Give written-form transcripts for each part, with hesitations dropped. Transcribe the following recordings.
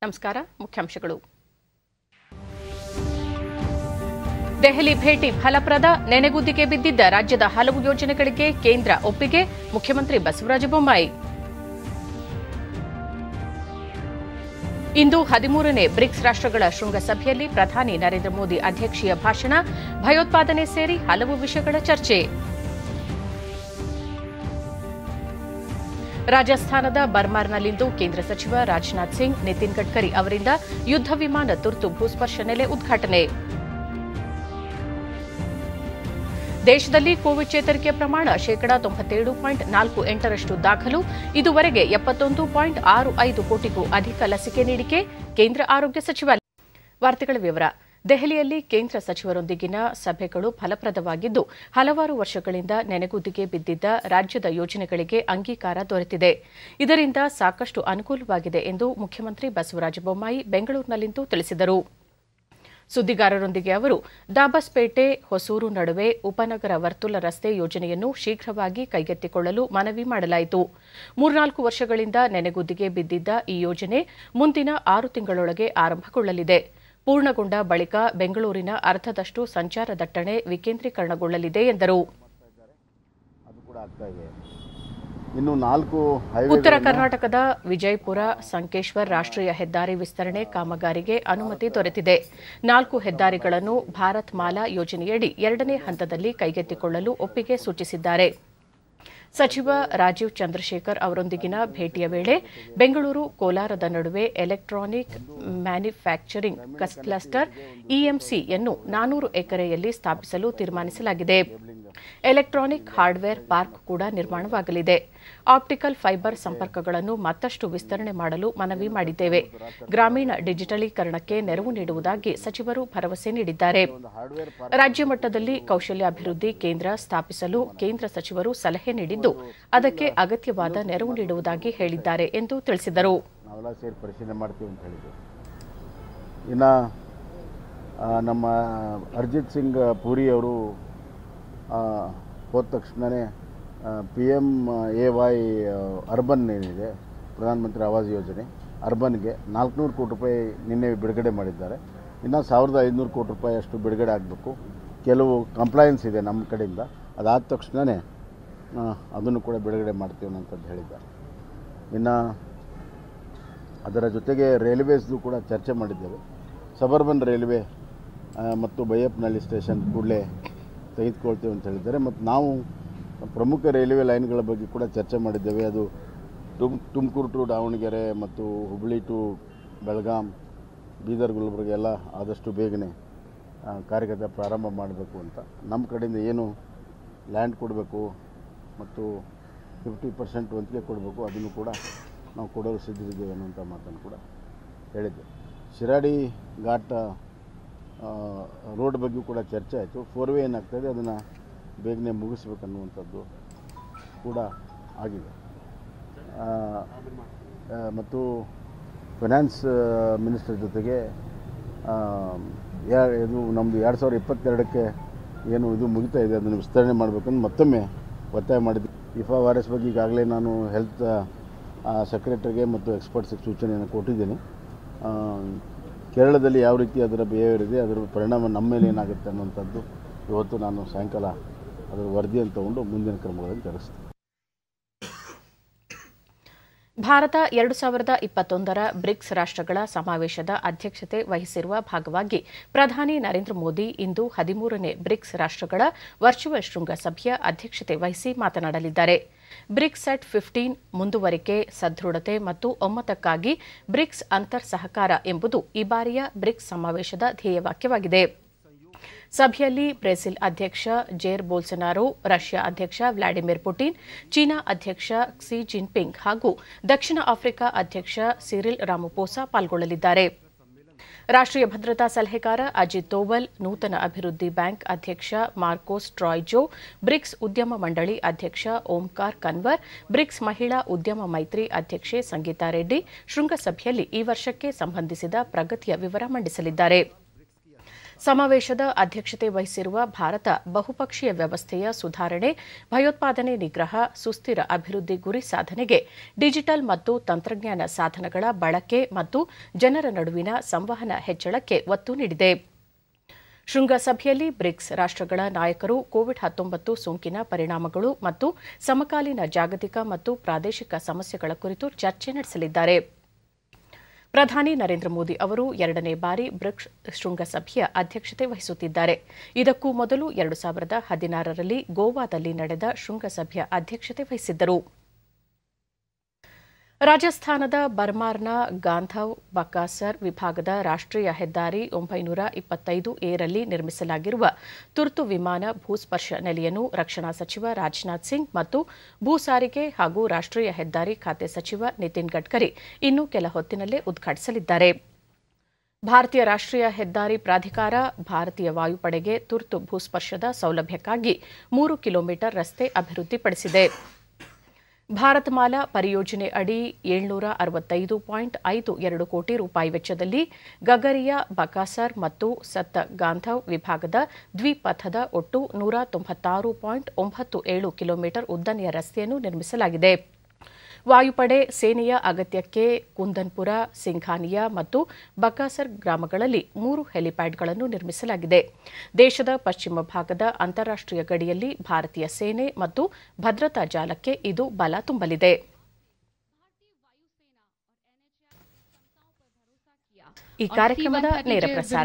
ನಮಸ್ಕಾರ. ಮುಖ್ಯಾಂಶಗಳು. ದೆಹಲಿ ಭೇಟಿ ಫಲಪ್ರದ, ನೆನೆಗುದಿಗೆ ಬಿದ್ದಿದ್ದ ರಾಜ್ಯದ ಹಲವು ಯೋಜನೆಗಳಿಗೆ ಕೇಂದ್ರ ಒಪ್ಪಿಗೆ, ಮುಖ್ಯಮಂತ್ರಿ ಬಸವರಾಜ ಬೊಮ್ಮಾಯಿ. ಇಂದು 13ನೇ ಬ್ರಿಕ್ಸ್ ರಾಷ್ಟ್ರಗಳ ಶೃಂಗಸಭೆಯಲ್ಲಿ ಪ್ರಧಾನಿ ನರೇಂದ್ರ ಮೋದಿ ಅಧ್ಯಕ್ಷೀಯ ಭಾಷಣ, ಭಯೋತ್ಪಾದನೆ ಸೇರಿ ಹಲವು ವಿಷಯಗಳ ಚರ್ಚೆ. ರಾಜಸ್ಥಾನದ ಬರ್ಮಾರ್ನಲ್ಲಿಂದು ಕೇಂದ್ರ ಸಚಿವ ರಾಜನಾಥ್ ಸಿಂಗ್, ನಿತಿನ್ ಗಡ್ಕರಿ ಅವರಿಂದ ಯುದ್ಧ ವಿಮಾನ ತುರ್ತು ಭೂಸ್ಪರ್ಶ ನೆಲೆ ಉದ್ಘಾಟನೆ. ದೇಶದಲ್ಲಿ ಕೋವಿಡ್ ಚೇತರಿಕೆ ಪ್ರಮಾಣ 97.48% ದಾಖಲು. ಇದುವರೆಗೆ 71.65 ಕೋಟಿಗೂ ಅಧಿಕ ಲಸಿಕೆ ನೀಡಿಕೆ, ಕೇಂದ್ರ ಆರೋಗ್ಯ ಸಚಿವಾಲಯ. ವಾರ್ತೆಗಳ ವಿವರ. ದೆಹಲಿಯಲ್ಲಿ ಕೇಂದ್ರ ಸಚಿವರೊಂದಿಗಿನ ಸಭೆಗಳು ಫಲಪ್ರದವಾಗಿದ್ದು, ಹಲವಾರು ವರ್ಷಗಳಿಂದ ನೆನೆಗುದಿಗೆ ಬಿದ್ದಿದ್ದ ರಾಜ್ಯದ ಯೋಜನೆಗಳಿಗೆ ಅಂಗೀಕಾರ ದೊರೆತಿದೆ. ಇದರಿಂದ ಸಾಕಷ್ಟು ಅನುಕೂಲವಾಗಿದೆ ಎಂದು ಮುಖ್ಯಮಂತ್ರಿ ಬಸವರಾಜ ಬೊಮ್ಮಾಯಿ ಬೆಂಗಳೂರಿನಲ್ಲಿಂದು ತಿಳಿಸಿದರು. ಸುದ್ದಿಗಾರರೊಂದಿಗೆ ಅವರು ದಾಬಸ್ಪೇಟೆ ಹೊಸೂರು ನಡುವೆ ಉಪನಗರ ವರ್ತುಲ ರಸ್ತೆ ಯೋಜನೆಯನ್ನು ಶೀಘ್ರವಾಗಿ ಕೈಗೆತ್ತಿಕೊಳ್ಳಲು ಮನವಿ ಮಾಡಲಾಯಿತು. 3-4 ವರ್ಷಗಳಿಂದ ನೆನೆಗುದಿಗೆ ಬಿದ್ದಿದ್ದ ಈ ಯೋಜನೆ ಮುಂದಿನ 6 ತಿಂಗಳೊಳಗೆ ಆರಂಭಗೊಳ್ಳಲಿದೆ. ಪೂರ್ಣಗೊಂಡ ಬಳಿಕ ಬೆಂಗಳೂರಿನ ಅರ್ಧದಷ್ಟು ಸಂಚಾರ ದಟ್ಟಣೆ ವಿಕೇಂದ್ರೀಕರಣಗೊಳ್ಳಲಿದೆ ಎಂದರು. ಉತ್ತರ ಕರ್ನಾಟಕದ ವಿಜಯಪುರ ಸಂಕೇಶ್ವರ್ ರಾಷ್ಟ್ರೀಯ ಹೆದ್ದಾರಿ ವಿಸ್ತರಣೆ ಕಾಮಗಾರಿಗೆ ಅನುಮತಿ ದೊರೆತಿದೆ. 4 ಹೆದ್ದಾರಿಗಳನ್ನು ಭಾರತ್ ಮಾಲಾ ಯೋಜನೆಯಡಿ 2ನೇ ಹಂತದಲ್ಲಿ ಕೈಗೆತ್ತಿಕೊಳ್ಳಲು ಒಪ್ಪಿಗೆ ಸೂಚಿಸಿದ್ದಾರೆ. ಸಚಿವ ರಾಜೀವ್ ಚಂದ್ರಶೇಖರ್ ಅವರೊಂದಿಗಿನ ಭೇಟಿಯ ವೇಳೆ ಬೆಂಗಳೂರು ಕೋಲಾರದ ನಡುವೆ ಎಲೆಕ್ಟ್ರಾನಿಕ್ ಮ್ಯಾನುಫ್ಯಾಕ್ಚರಿಂಗ್ ಕ್ಲಸ್ಟರ್ ಇಎಂಸಿಯನ್ನು 400 ಎಕರೆಯಲ್ಲಿ ಸ್ಥಾಪಿಸಲು ತೀರ್ಮಾನಿಸಲಾಗಿದೆ. ಎಲೆಕ್ಟ್ರಾನಿಕ್ ಹಾರ್ಡ್ವೇರ್ ಪಾರ್ಕ್ ಕೂಡ ನಿರ್ಮಾಣವಾಗಲಿದೆ. ಆಪ್ಟಿಕಲ್ ಫೈಬರ್ ಸಂಪರ್ಕಗಳನ್ನು ಮತ್ತಷ್ಟು ವಿಸ್ತರಣೆ ಮಾಡಲು ಮನವಿ ಮಾಡಿದ್ದೇವೆ. ಗ್ರಾಮೀಣ ಡಿಜಿಟಲೀಕರಣಕ್ಕೆ ನೆರವು ನೀಡುವುದಾಗಿ ಸಚಿವರು ಭರವಸೆ ನೀಡಿದ್ದಾರೆ. ರಾಜ್ಯ ಮಟ್ಟದಲ್ಲಿ ಕೌಶಲ್ಯಾಭಿವೃದ್ಧಿ ಕೇಂದ್ರ ಸ್ಥಾಪಿಸಲು ಕೇಂದ್ರ ಸಚಿವರು ಸಲಹೆ ನೀಡಿದ್ದು, ಅದಕ್ಕೆ ಅಗತ್ಯವಾದ ನೆರವು ನೀಡುವುದಾಗಿ ಹೇಳಿದ್ದಾರೆ ಎಂದು ತಿಳಿಸಿದರು. ನಮ್ಮ ಅರ್ಜಿತ್ ಸಿಂಗ್ ಪೂರಿ ಅವರು ಹೋದ ತಕ್ಷಣವೇ PMAY ಅರ್ಬನ್ ಏನಿದೆ, ಪ್ರಧಾನಮಂತ್ರಿ ಆವಾಸ್ ಯೋಜನೆ ಅರ್ಬನ್ಗೆ 400 ಕೋಟಿ ರೂಪಾಯಿ ನಿನ್ನೆ ಬಿಡುಗಡೆ ಮಾಡಿದ್ದಾರೆ. ಇನ್ನು 1500 ಕೋಟಿ ರೂಪಾಯಿ ಅಷ್ಟು ಬಿಡುಗಡೆ ಆಗಬೇಕು. ಕೆಲವು ಕಂಪ್ಲೈನ್ಸ್ ಇದೆ ನಮ್ಮ ಕಡೆಯಿಂದ, ಅದಾದ ತಕ್ಷಣವೇ ಅದನ್ನು ಕೂಡ ಬಿಡುಗಡೆ ಮಾಡ್ತೀವಿ ಅಂತಂದು ಹೇಳಿದ್ದಾರೆ. ಇನ್ನು ಅದರ ಜೊತೆಗೆ ರೈಲ್ವೇಸ್ದು ಕೂಡ ಚರ್ಚೆ ಮಾಡಿದ್ದೇವೆ. ಸಬರ್ಬನ್ ರೈಲ್ವೆ ಮತ್ತು ಬೈಯಪ್ಪನಹಳ್ಳಿ ಸ್ಟೇಷನ್ ಕೂಡಲೇ ತೆಗೆದುಕೊಳ್ತೇವೆ ಅಂತ ಹೇಳಿದ್ದಾರೆ. ಮತ್ತು ನಾವು ಪ್ರಮುಖ ರೈಲ್ವೆ ಲೈನ್ಗಳ ಬಗ್ಗೆ ಕೂಡ ಚರ್ಚೆ ಮಾಡಿದ್ದೇವೆ. ಅದು ತುಮಕೂರು ಟು ದಾವಣಗೆರೆ ಮತ್ತು ಹುಬ್ಬಳ್ಳಿ ಟು ಬೆಳಗಾಂ, ಬೀದರ್, ಗುಲ್ಬರ್ಗ ಎಲ್ಲ ಆದಷ್ಟು ಬೇಗನೆ ಕಾರ್ಯಗತ ಪ್ರಾರಂಭ ಮಾಡಬೇಕು ಅಂತ. ನಮ್ಮ ಕಡೆಯಿಂದ ಏನು ಲ್ಯಾಂಡ್ ಕೊಡಬೇಕು ಮತ್ತು 50% ವಂತಿಗೆ ಕೊಡಬೇಕು, ಅದನ್ನು ಕೂಡ ನಾವು ಕೊಡಲು ಸಿದ್ಧರಿದ್ದೇವೆ ಅನ್ನುವಂಥ ಮಾತನ್ನು ಕೂಡ ಹೇಳಿದ್ದೆ. ಶಿರಾಡಿ ಘಾಟ್ ರೋಡ್ ಬಗ್ಗೆ ಕೂಡ ಚರ್ಚೆ ಆಯಿತು. 4 ವೇ ಏನಾಗ್ತಾಯಿದೆ ಅದನ್ನು ಬೇಗನೆ ಮುಗಿಸ್ಬೇಕನ್ನುವಂಥದ್ದು ಕೂಡ ಆಗಿದೆ. ಮತ್ತು ಫೈನಾನ್ಸ್ ಮಿನಿಸ್ಟರ್ ಜೊತೆಗೆ ಇದು ನಮ್ಮದು 2022ಕ್ಕೆ ಏನು ಇದು ಮುಗಿತಾ ಇದೆ ಅದನ್ನು ವಿಸ್ತರಣೆ ಮಾಡಬೇಕಂದು ಮತ್ತೊಮ್ಮೆ ಒತ್ತಾಯ ಮಾಡಿದ್ವಿ. ಇಫಾ ವೈರಸ್ ಬಗ್ಗೆ ಈಗಾಗಲೇ ನಾನು ಹೆಲ್ತ್ ಸೆಕ್ರೆಟರಿಗೆ ಮತ್ತು ಎಕ್ಸ್ಪರ್ಟ್ಸಿಗೆ ಸೂಚನೆಯನ್ನು ಕೊಟ್ಟಿದ್ದೀನಿ. ಕೇರಳದಲ್ಲಿ ಯಾವ ರೀತಿ ಅದರ ಬಿಹೇವಿಯರ್ ಇದೆ, ಅದರ ಪರಿಣಾಮ ನಮ್ಮ ಮೇಲೆ ಏನಾಗುತ್ತೆ ಅನ್ನುವಂಥದ್ದು ಇವತ್ತು ನಾನು ಸಾಯಂಕಾಲ ಅದರ ವರದಿಯನ್ನು ತಗೊಂಡು ಮುಂದಿನ ಕ್ರಮಗಳನ್ನು ಜರುಗಿಸ್ತೀನಿ. ಭಾರತ 2021ರ ಬ್ರಿಕ್ಸ್ ರಾಷ್ಟ್ರಗಳ ಸಮಾವೇಶದ ಅಧ್ಯಕ್ಷತೆ ವಹಿಸಿರುವ ಭಾಗವಾಗಿ ಪ್ರಧಾನಿ ನರೇಂದ್ರ ಮೋದಿ ಇಂದು 13ನೇ ಬ್ರಿಕ್ಸ್ ರಾಷ್ಟ್ರಗಳ ವರ್ಚುವಲ್ ಶೃಂಗಸಭೆಯ ಅಧ್ಯಕ್ಷತೆ ವಹಿಸಿ ಮಾತನಾಡಲಿದ್ದಾರೆ. ಬ್ರಿಕ್ಸ್ ಅಟ್ 15 ಮುಂದುವರಿಕೆ, ಸದೃಢತೆ ಮತ್ತು ಒಮ್ಮತಕ್ಕಾಗಿ ಬ್ರಿಕ್ಸ್ ಅಂತರ್ ಸಹಕಾರ ಎಂಬುದು ಈ ಬಾರಿಯ ಬ್ರಿಕ್ಸ್ ಸಮಾವೇಶದ ಧ್ಯೇಯವಾಕ್ಯವಾಗಿದೆ. ಸಭೆಯಲ್ಲಿ ಬ್ರೆಜಿಲ್ ಅಧ್ಯಕ್ಷ ಜೇರ್ ಬೋಲ್ಸೊನಾರೋ, ರಷ್ಯಾ ಅಧ್ಯಕ್ಷ ವ್ಲಾಡಿಮಿರ್ ಪುಟಿನ್, ಚೀನಾ ಅಧ್ಯಕ್ಷ ಕ್ಸಿ ಜಿನ್ಪಿಂಗ್ ಹಾಗೂ ದಕ್ಷಿಣ ಆಫ್ರಿಕಾ ಅಧ್ಯಕ್ಷ ಸಿರಿಲ್ ರಾಮಪೋಸಾ ಪಾಲ್ಗೊಳ್ಳಲಿದ್ದಾರೆ. ರಾಷ್ಟ್ರೀಯ ಭದ್ರತಾ ಸಲಹೆಗಾರ ಅಜಿತ್ ದೋವಲ್, ನೂತನ ಅಭಿವೃದ್ಧಿ ಬ್ಯಾಂಕ್ ಅಧ್ಯಕ್ಷ ಮಾರ್ಕೋಸ್ ಟ್ರಾಯ್ಜೋ, ಬ್ರಿಕ್ಸ್ ಉದ್ಯಮ ಮಂಡಳಿ ಅಧ್ಯಕ್ಷ ಓಂಕಾರ್ ಕನ್ವರ್, ಬ್ರಿಕ್ಸ್ ಮಹಿಳಾ ಉದ್ಯಮ ಮೈತ್ರಿ ಅಧ್ಯಕ್ಷೆ ಸಂಗೀತಾ ರೆಡ್ಡಿ ಶೃಂಗಸಭೆಯಲ್ಲಿ ಈ ವರ್ಷಕ್ಕೆ ಸಂಬಂಧಿಸಿದ ಪ್ರಗತಿಯ ವಿವರ ಮಂಡಿಸಲಿದ್ದಾರೆ. ಸಮಾವೇಶದ ಅಧ್ಯಕ್ಷತೆ ವಹಿಸಿರುವ ಭಾರತ ಬಹುಪಕ್ಷೀಯ ವ್ಯವಸ್ಥೆಯ ಸುಧಾರಣೆ, ಭಯೋತ್ಪಾದನೆ ನಿಗ್ರಹ, ಸುಸ್ಥಿರ ಅಭಿವೃದ್ಧಿ ಗುರಿ ಸಾಧನೆಗೆ ಡಿಜಿಟಲ್ ಮತ್ತು ತಂತ್ರಜ್ಞಾನ ಸಾಧನಗಳ ಬಳಕೆ ಮತ್ತು ಜನರ ನಡುವಿನ ಸಂವಹನ ಹೆಚ್ಚಳಕ್ಕೆ ಒತ್ತು ನೀಡಿದೆ. ಶೃಂಗಸಭೆಯಲ್ಲಿ ಬ್ರಿಕ್ಸ್ ರಾಷ್ಟ್ರಗಳ ನಾಯಕರು ಕೋವಿಡ್-19 ಸೋಂಕಿನ ಪರಿಣಾಮಗಳು ಮತ್ತು ಸಮಕಾಲೀನ ಜಾಗತಿಕ ಮತ್ತು ಪ್ರಾದೇಶಿಕ ಸಮಸ್ಯೆಗಳ ಕುರಿತು ಚರ್ಚೆ ನಡೆಸಲಿದ್ದಾರೆ. ಪ್ರಧಾನಿ ನರೇಂದ್ರ ಮೋದಿ ಅವರು 2ನೇ ಬಾರಿ ಬ್ರಿಕ್ಸ್ ಶೃಂಗಸಭೆಯ ಅಧ್ಯಕ್ಷತೆ ವಹಿಸುತ್ತಿದ್ದಾರೆ. ಇದಕ್ಕೂ ಮೊದಲು 2016ರಲ್ಲಿ ಗೋವಾದಲ್ಲಿ ನಡೆದ ಶೃಂಗಸಭೆಯ ಅಧ್ಯಕ್ಷತೆ ವಹಿಸಿದ್ದರು. ರಾಜಸ್ಥಾನದ ಬರ್ಮಾರ್ನ ಗಾಂಧವ್ ಬಕಾಸರ್ ವಿಭಾಗದ ರಾಷ್ಟ್ರೀಯ ಹೆದ್ದಾರಿ 925 ರಲ್ಲಿ ನಿರ್ಮಿಸಲಾಗಿರುವ ತುರ್ತು ವಿಮಾನ ಭೂಸ್ಪರ್ಶ ನೆಲೆಯನ್ನು ರಕ್ಷಣಾ ಸಚಿವ ರಾಜನಾಥ್ ಸಿಂಗ್ ಮತ್ತು ಭೂ ಸಾರಿಗೆ ಹಾಗೂ ರಾಷ್ಟ್ರೀಯ ಹೆದ್ದಾರಿ ಖಾತೆ ಸಚಿವ ನಿತಿನ್ ಗಡ್ಕರಿ ಇನ್ನು ಕೆಲ ಹೊತ್ತಿನಲ್ಲೇ ಉದ್ಘಾಟಿಸಲಿದ್ದಾರೆ. ಭಾರತೀಯ ರಾಷ್ಟ್ರೀಯ ಹೆದ್ದಾರಿ ಪ್ರಾಧಿಕಾರ ಭಾರತೀಯ ವಾಯುಪಡೆಗೆ ತುರ್ತು ಭೂಸ್ಪರ್ಶದ ಸೌಲಭ್ಯಕ್ಕಾಗಿ 3 ಕಿಲೋಮೀಟರ್ ರಸ್ತೆ ಅಭಿವೃದ್ಧಿಪಡಿಸಿದೆ. ಭಾರತಮಾಲಾ ಪರಿಯೋಜನೆ ಅಡಿ 765.52 ಕೋಟಿ ರೂಪಾಯಿ ವೆಚ್ಚದಲ್ಲಿ ಗಗರಿಯಾ ಬಕಾಸರ್ ಮತ್ತು ಸತ್ತ ಗಾಂಧವ್ ವಿಭಾಗದ ದ್ವಿಪಥದ ಒಟ್ಟು 196.97 ಕಿಲೋಮೀಟರ್ ಉದ್ದನೆಯ ರಸ್ತೆಯನ್ನು ನಿರ್ಮಿಸಲಾಗಿದೆ. ವಾಯುಪಡೆ ಸೇನೆಯ ಅಗತ್ಯಕ್ಕೆ ಕುಂದನ್ಪುರ, ಸಿಂಘಾನಿಯಾ ಮತ್ತು ಬಕಾಸರ್ ಗ್ರಾಮಗಳಲ್ಲಿ 3 ಹೆಲಿಪ್ಯಾಡ್ಗಳನ್ನು ನಿರ್ಮಿಸಲಾಗಿದೆ. ದೇಶದ ಪಶ್ಚಿಮ ಭಾಗದ ಅಂತಾರಾಷ್ಟ್ರೀಯ ಗಡಿಯಲ್ಲಿ ಭಾರತೀಯ ಸೇನೆ ಮತ್ತು ಭದ್ರತಾ ಜಾಲಕ್ಕೆ ಇದು ಬಲ ತುಂಬಲಿದೆ. ಈ ಕಾರ್ಯಕ್ರಮದ ನೇರ ಪ್ರಸಾರ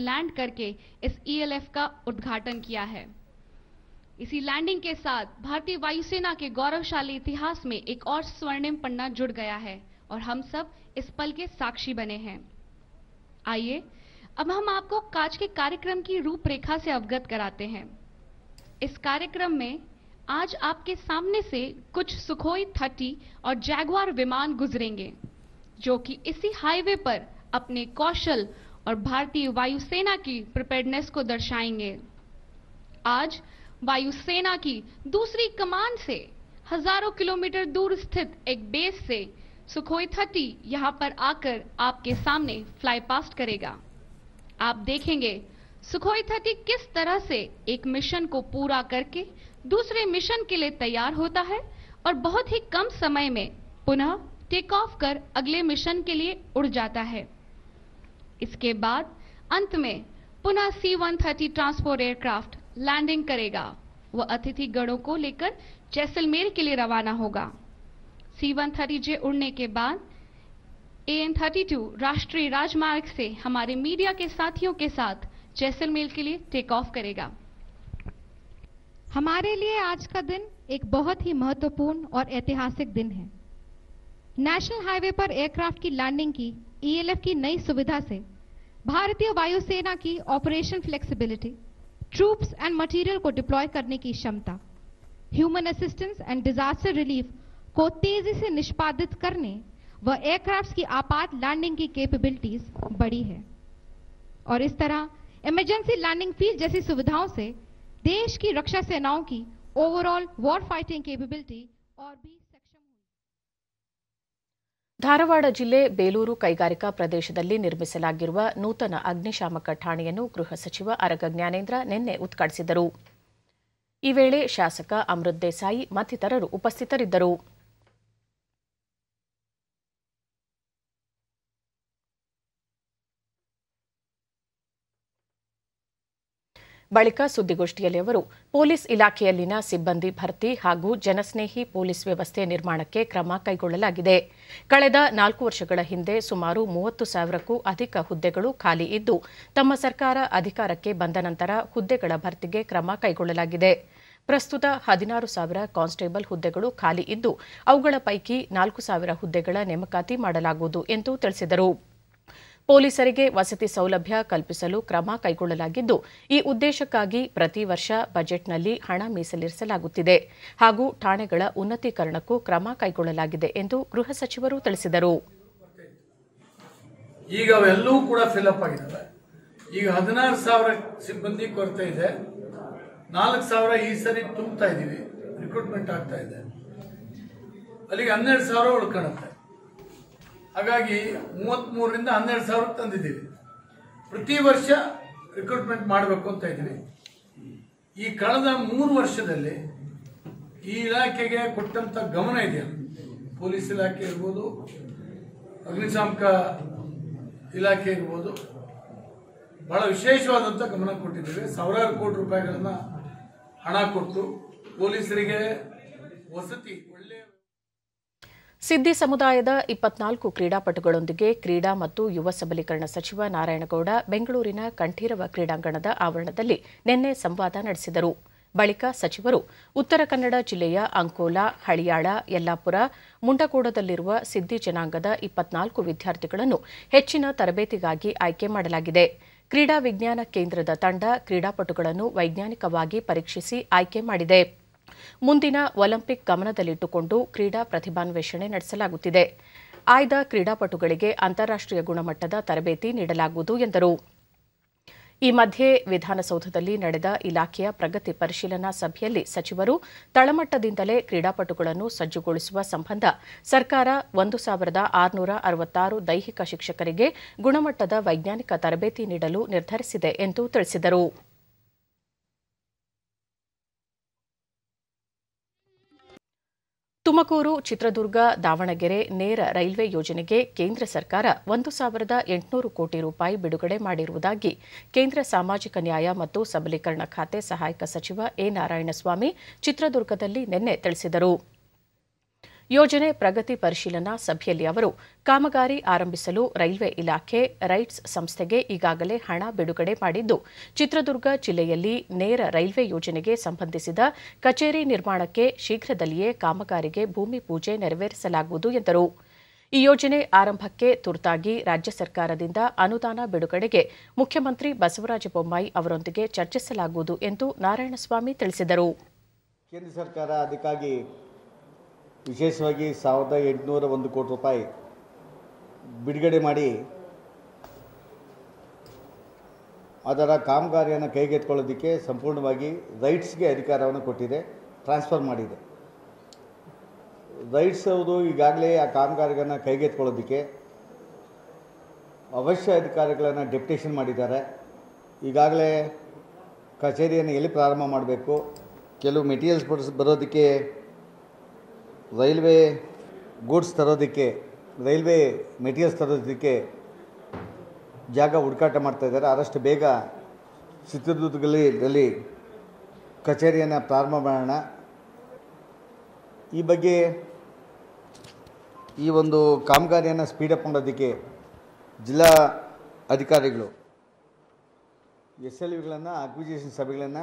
इसी लैंडिंग के साथ भारतीय वायुसेना के गौरवशाली इतिहास में एक और स्वर्णिम पन्ना जुड़ गया है और हम सब इस पल के साक्षी बने हैं। आइए अब हम आपको आज के कार्यक्रम की रूपरेखा से अवगत कराते हैं। इस कार्यक्रम में आज आपके सामने से कुछ सुखोई 30 और जैगुआर विमान गुजरेंगे, जो कि इसी हाईवे पर अपने कौशल और भारतीय वायुसेना की प्रिपेयर्डनेस को दर्शाएंगे। आज वायुसेना की दूसरी कमान से हजारों किलोमीटर दूर स्थित एक बेस से सुखोई 30 यहां पर आकर आपके सामने फ्लाई पास्ट करेगा। आप देखेंगे सुखोई 30 किस तरह से एक मिशन को पूरा करके दूसरे मिशन के लिए तैयार होता है और बहुत ही कम समय में पुनः टेक ऑफ कर अगले मिशन के लिए उड़ जाता है। इसके बाद अंत में पुनः C-130 ट्रांसपोर्ट एयरक्राफ्ट लैंडिंग करेगा। वह अतिथि गणों को लेकर जैसलमेर के लिए रवाना होगा। C-130J उड़ने के बाद AN-32 राष्ट्रीय राजमार्ग से हमारे मीडिया के साथियों के साथ जैसलमेर के लिए टेक ऑफ करेगा। हमारे लिए आज का दिन एक बहुत ही महत्वपूर्ण और ऐतिहासिक दिन है। नेशनल हाईवे पर एयरक्राफ्ट की लैंडिंग की ELF की नई सुविधा से भारतीय वायुसेना की operation flexibility, troops and material को डिप्लॉय करने की क्षमता, human assistance and disaster relief को तेजी से निष्पादित करने व एयरक्राफ्ट की आपात लैंडिंग की कैपेबिलिटीज बढ़ी है और इस तरह इमरजेंसी लैंडिंग फील्ड जैसी सुविधाओं से देश की रक्षा सेनाओं की ओवरऑल वॉर फाइटिंग कैपेबिलिटी और भी सक्षम हुई। ಧಾರವಾಡ ಜಿಲ್ಲೆ ಬೇಲೂರು ಕೈಗಾರಿಕಾ ಪ್ರದೇಶದಲ್ಲಿ ನಿರ್ಮಿಸಲಾಗಿರುವ ನೂತನ ಅಗ್ನಿಶಾಮಕ ಠಾಣೆಯನ್ನು ಗೃಹ ಸಚಿವ ಆರಗ ಜ್ಞಾನೇಂದ್ರ ನಿನ್ನೆ ಉದ್ಘಾಟಿಸಿದರು. ಈ ವೇಳೆ ಶಾಸಕ ಅಮೃತ್ ದೇಸಾಯಿ ಮತ್ತಿತರರು ಉಪಸ್ಥಿತರಿದ್ದರು. ಬಳಿಕ ಸುದ್ದಿಗೋಷ್ಠಿಯಲ್ಲಿ ಅವರು ಪೊಲೀಸ್ ಇಲಾಖೆಯಲ್ಲಿನ ಸಿಬ್ಬಂದಿ ಭರ್ತಿ ಹಾಗೂ ಜನಸ್ನೇಹಿ ಪೊಲೀಸ್ ವ್ಯವಸ್ಥೆ ನಿರ್ಮಾಣಕ್ಕೆ ಕ್ರಮ ಕೈಗೊಳ್ಳಲಾಗಿದೆ. ಕಳೆದ 4 ವರ್ಷಗಳ ಹಿಂದೆ ಸುಮಾರು 30,000ಕ್ಕೂ ಅಧಿಕ ಹುದ್ದೆಗಳು ಖಾಲಿ ಇದ್ದು, ತಮ್ಮ ಸರ್ಕಾರ ಅಧಿಕಾರಕ್ಕೆ ಬಂದ ನಂತರ ಹುದ್ದೆಗಳ ಭರ್ತಿಗೆ ಕ್ರಮ ಕೈಗೊಳ್ಳಲಾಗಿದೆ. ಪ್ರಸ್ತುತ 16,000 ಕಾನ್ಸ್ಟೇಬಲ್ ಹುದ್ದೆಗಳು ಖಾಲಿ ಇದ್ದು, ಅವುಗಳ ಪೈಕಿ 4,000 ಹುದ್ದೆಗಳ ನೇಮಕಾತಿ ಮಾಡಲಾಗುವುದು ಎಂದು ತಿಳಿಸಿದರು. ಪೊಲೀಸರಿಗೆ ವಸತಿ ಸೌಲಭ್ಯ ಕಲ್ಪಿಸಲು ಕ್ರಮ ಕೈಗೊಳ್ಳಲಾಗಿದ್ದು, ಈ ಉದ್ದೇಶಕ್ಕಾಗಿ ಪ್ರತಿ ವರ್ಷ ಬಜೆಟ್ನಲ್ಲಿ ಹಣ ಮೀಸಲಿರಿಸಲಾಗುತ್ತಿದೆ ಹಾಗೂ ಠಾಣೆಗಳ ಉನ್ನತೀಕರಣಕ್ಕೂ ಕ್ರಮ ಕೈಗೊಳ್ಳಲಾಗಿದೆ ಎಂದು ಗೃಹ ಸಚಿವರು ತಿಳಿಸಿದರು. ಈಗ ಅವೆಲ್ಲವೂ ಕೂಡ ಫಿಲಪ್ ಆಗಿದ್ದಾವೆ. ಈಗ 16,000 ಸಿಬ್ಬಂದಿ ಕೊರತೆ ಇದೆ. 4,000 ಈ ಸರಿ ತುಂಬುತ್ತಾ ಇದ್ದೀವಿ, ರಿಕ್ರೂಟ್ಮೆಂಟ್ ಆಗ್ತಾ ಇದೆ. ಅಲ್ಲಿಗೆ 12,000 ಉಳ್ಕೊಳ್ಳುತ್ತೆ. ಹಾಗಾಗಿ 33ರಿಂದ 12,000 ತಂದಿದ್ದೀವಿ. ಪ್ರತಿ ವರ್ಷ ರಿಕ್ರೂಟ್ಮೆಂಟ್ ಮಾಡಬೇಕು ಅಂತ ಇದ್ದೀವಿ. ಈ ಕಳೆದ 3 ವರ್ಷದಲ್ಲಿ ಈ ಇಲಾಖೆಗೆ ಕೊಟ್ಟಂತ ಗಮನ ಇದೆಯಲ್ಲ, ಪೊಲೀಸ್ ಇಲಾಖೆ ಇರ್ಬೋದು, ಅಗ್ನಿಶಾಮಕ ಇಲಾಖೆ ಇರ್ಬೋದು, ಬಹಳ ವಿಶೇಷವಾದಂಥ ಗಮನ ಕೊಟ್ಟಿದ್ದೇವೆ. ಸಾವಿರಾರು ಕೋಟಿ ರೂಪಾಯಿಗಳನ್ನ ಹಣ ಕೊಟ್ಟು ಪೊಲೀಸರಿಗೆ ವಸತಿ ಒಳ್ಳೆಯ ಸಿದ್ದಿ ಸಮುದಾಯದ 24 ಕ್ರೀಡಾಪಟುಗಳೊಂದಿಗೆ ಕ್ರೀಡಾ ಮತ್ತು ಯುವ ಸಬಲೀಕರಣ ಸಚಿವ ನಾರಾಯಣಗೌಡ ಬೆಂಗಳೂರಿನ ಕಂಠೀರವ ಕ್ರೀಡಾಂಗಣದ ಆವರಣದಲ್ಲಿ ನಿನ್ನೆ ಸಂವಾದ ನಡೆಸಿದರು. ಬಳಿಕ ಸಚಿವರು ಉತ್ತರ ಕನ್ನಡ ಜಿಲ್ಲೆಯ ಅಂಕೋಲಾ, ಹಳಿಯಾಳ, ಯಲ್ಲಾಪುರ, ಮುಂಡಗೋಡದಲ್ಲಿರುವ ಸಿದ್ದಿ ಜನಾಂಗದ 24 ವಿದ್ಯಾರ್ಥಿಗಳನ್ನು ಹೆಚ್ಚಿನ ತರಬೇತಿಗಾಗಿ ಆಯ್ಕೆ ಮಾಡಲಾಗಿದೆ. ಕ್ರೀಡಾ ವಿಜ್ಞಾನ ಕೇಂದ್ರದ ತಂಡ ಕ್ರೀಡಾಪಟುಗಳನ್ನು ವೈಜ್ಞಾನಿಕವಾಗಿ ಪರೀಕ್ಷಿಸಿ ಆಯ್ಕೆ ಮಾಡಿದೆ. ಮುಂದಿನ ಒಲಿಂಪಿಕ್ ಗಮನದಲ್ಲಿಟ್ಟುಕೊಂಡು ಕ್ರೀಡಾ ಪ್ರತಿಭಾನ್ವೇಷಣೆ ನಡೆಸಲಾಗುತ್ತಿದೆ. ಆಯ್ದ ಕ್ರೀಡಾಪಟುಗಳಿಗೆ ಅಂತಾರಾಷ್ಟೀಯ ಗುಣಮಟ್ಟದ ತರಬೇತಿ ನೀಡಲಾಗುವುದು ಎಂದರು. ಈ ಮಧ್ಯೆ ವಿಧಾನಸೌಧದಲ್ಲಿ ನಡೆದ ಇಲಾಖೆಯ ಪ್ರಗತಿ ಪರಿಶೀಲನಾ ಸಭೆಯಲ್ಲಿ ಸಚಿವರು ತಳಮಟ್ಟದಿಂದಲೇ ಕ್ರೀಡಾಪಟುಗಳನ್ನು ಸಜ್ಜುಗೊಳಿಸುವ ಸಂಬಂಧ ಸರ್ಕಾರ 1666 ದೈಹಿಕ ಶಿಕ್ಷಕರಿಗೆ ಗುಣಮಟ್ಟದ ವೈಜ್ಞಾನಿಕ ತರಬೇತಿ ನೀಡಲು ನಿರ್ಧರಿಸಿದೆ ಎಂದು ತಿಳಿಸಿದರು. ತುಮಕೂರು, ಚಿತ್ರದುರ್ಗ, ದಾವಣಗೆರೆ ನೇರ ರೈಲ್ವೆ ಯೋಜನೆಗೆ ಕೇಂದ್ರ ಸರ್ಕಾರ 1,800 ಕೋಟಿ ರೂಪಾಯಿ ಬಿಡುಗಡೆ ಮಾಡಿರುವುದಾಗಿ ಕೇಂದ್ರ ಸಾಮಾಜಿಕ ನ್ಯಾಯ ಮತ್ತು ಸಬಲೀಕರಣ ಖಾತೆ ಸಹಾಯಕ ಸಚಿವ ಎ. ನಾರಾಯಣಸ್ವಾಮಿ ಚಿತ್ರದುರ್ಗದಲ್ಲಿ ನಿನ್ನೆ ತಿಳಿಸಿದರು. ಯೋಜನೆ ಪ್ರಗತಿ ಪರಿಶೀಲನಾ ಸಭೆಯಲ್ಲಿ ಅವರು ಕಾಮಗಾರಿ ಆರಂಭಿಸಲು ರೈಲ್ವೆ ಇಲಾಖೆ ರೈಟ್ಸ್ ಸಂಸ್ಥೆಗೆ ಈಗಾಗಲೇ ಹಣ ಬಿಡುಗಡೆ ಮಾಡಿದ್ದು, ಚಿತ್ರದುರ್ಗ ಜಿಲ್ಲೆಯಲ್ಲಿ ನೇರ ರೈಲ್ವೆ ಯೋಜನೆಗೆ ಸಂಬಂಧಿಸಿದ ಕಚೇರಿ ನಿರ್ಮಾಣಕ್ಕೆ ಶೀಘ್ರದಲ್ಲಿಯೇ ಕಾಮಗಾರಿಗೆ ಭೂಮಿ ಪೂಜೆ ನೆರವೇರಿಸಲಾಗುವುದು ಎಂದರು. ಈ ಯೋಜನೆ ಆರಂಭಕ್ಕೆ ತುರ್ತಾಗಿ ರಾಜ್ಯ ಸರ್ಕಾರದಿಂದ ಅನುದಾನ ಬಿಡುಗಡೆಗೆ ಮುಖ್ಯಮಂತ್ರಿ ಬಸವರಾಜ ಬೊಮ್ಮಾಯಿ ಅವರೊಂದಿಗೆ ಚರ್ಚಿಸಲಾಗುವುದು ಎಂದು ನಾರಾಯಣಸ್ವಾಮಿ ತಿಳಿಸಿದರು. ಕೇಂದ್ರ ಸರ್ಕಾರ ಅದಕ್ಕಾಗಿ ವಿಶೇಷವಾಗಿ 1,801 ಕೋಟಿ ರೂಪಾಯಿ ಬಿಡುಗಡೆ ಮಾಡಿ ಅದರ ಕಾಮಗಾರಿಯನ್ನು ಕೈಗೆತ್ತಿಕೊಳ್ಳೋದಕ್ಕೆ ಸಂಪೂರ್ಣವಾಗಿ ರೈಟ್ಸ್ಗೆ ಅಧಿಕಾರವನ್ನು ಕೊಟ್ಟಿದೆ, ಟ್ರಾನ್ಸ್ಫರ್ ಮಾಡಿದೆ. ರೈಟ್ಸ್ ಅವರು ಈಗಾಗಲೇ ಆ ಕಾಮಗಾರಿಗಳನ್ನು ಕೈಗೆತ್ತಿಕೊಳ್ಳೋದಕ್ಕೆ ಅವಶ್ಯ ಅಧಿಕಾರಿಗಳನ್ನು ಡೆಪ್ಯುಟೇಷನ್ ಮಾಡಿದ್ದಾರೆ. ಈಗಾಗಲೇ ಕಚೇರಿಯನ್ನು ಎಲ್ಲಿ ಪ್ರಾರಂಭ ಮಾಡಬೇಕು, ಕೆಲವು ಮೆಟೀರಿಯಲ್ಸ್ ಬರೋದಕ್ಕೆ, ರೈಲ್ವೆ ಗೂಡ್ಸ್ ತರೋದಕ್ಕೆ, ರೈಲ್ವೆ ಮೆಟೀರಿಯಲ್ಸ್ ತರೋದಕ್ಕೆ ಜಾಗ ಹುಡುಕಾಟ ಮಾಡ್ತಾಯಿದ್ದಾರೆ. ಆದಷ್ಟು ಬೇಗ ಚಿತ್ರದುರ್ಗದಲ್ಲಿ ಕಚೇರಿಯನ್ನು ಪ್ರಾರಂಭ ಮಾಡೋಣ. ಈ ಬಗ್ಗೆ ಈ ಒಂದು ಕಾಮಗಾರಿಯನ್ನು ಸ್ಪೀಡಪ್ ಮಾಡೋದಕ್ಕೆ ಜಿಲ್ಲಾ ಅಧಿಕಾರಿಗಳು SLVಗಳನ್ನು, ಅಕ್ವಿಜಿಷನ್ ಸಭೆಗಳನ್ನು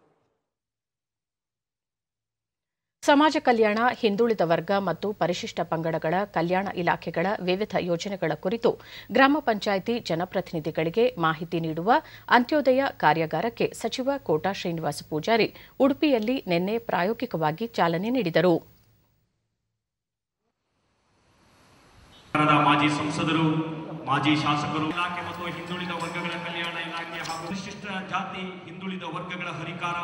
ಸಮಾಜ ಕಲ್ಯಾಣ, ಹಿಂದುಳಿದ ವರ್ಗ ಮತ್ತು ಪರಿಶಿಷ್ಟ ಪಂಗಡಗಳ ಕಲ್ಯಾಣ ಇಲಾಖೆಗಳ ವಿವಿಧ ಯೋಜನೆಗಳ ಕುರಿತು ಗ್ರಾಮ ಪಂಚಾಯಿತಿ ಜನಪ್ರತಿನಿಧಿಗಳಿಗೆ ಮಾಹಿತಿ ನೀಡುವ ಅಂತ್ಯೋದಯ ಕಾರ್ಯಾಗಾರಕ್ಕೆ ಸಚಿವ ಕೋಟಾ ಶ್ರೀನಿವಾಸ ಪೂಜಾರಿ ಉಡುಪಿಯಲ್ಲಿ ನಿನ್ನೆ ಪ್ರಾಯೋಗಿಕವಾಗಿ ಚಾಲನೆ ನೀಡಿದರು. ಮಾಜಿ ಸಂಸದರು, ಮಾಜಿ ಶಾಸಕರು, ಇಲಾಖೆ ಮತ್ತು ಹಿಂದುಳಿದ ವರ್ಗಗಳ ಕಲ್ಯಾಣ ಇಲಾಖೆ ಹಾಗೂ ವಿಶಿಷ್ಟ ಜಾತಿ ಹಿಂದುಳಿದ ವರ್ಗಗಳ ಹರಿಕಾರ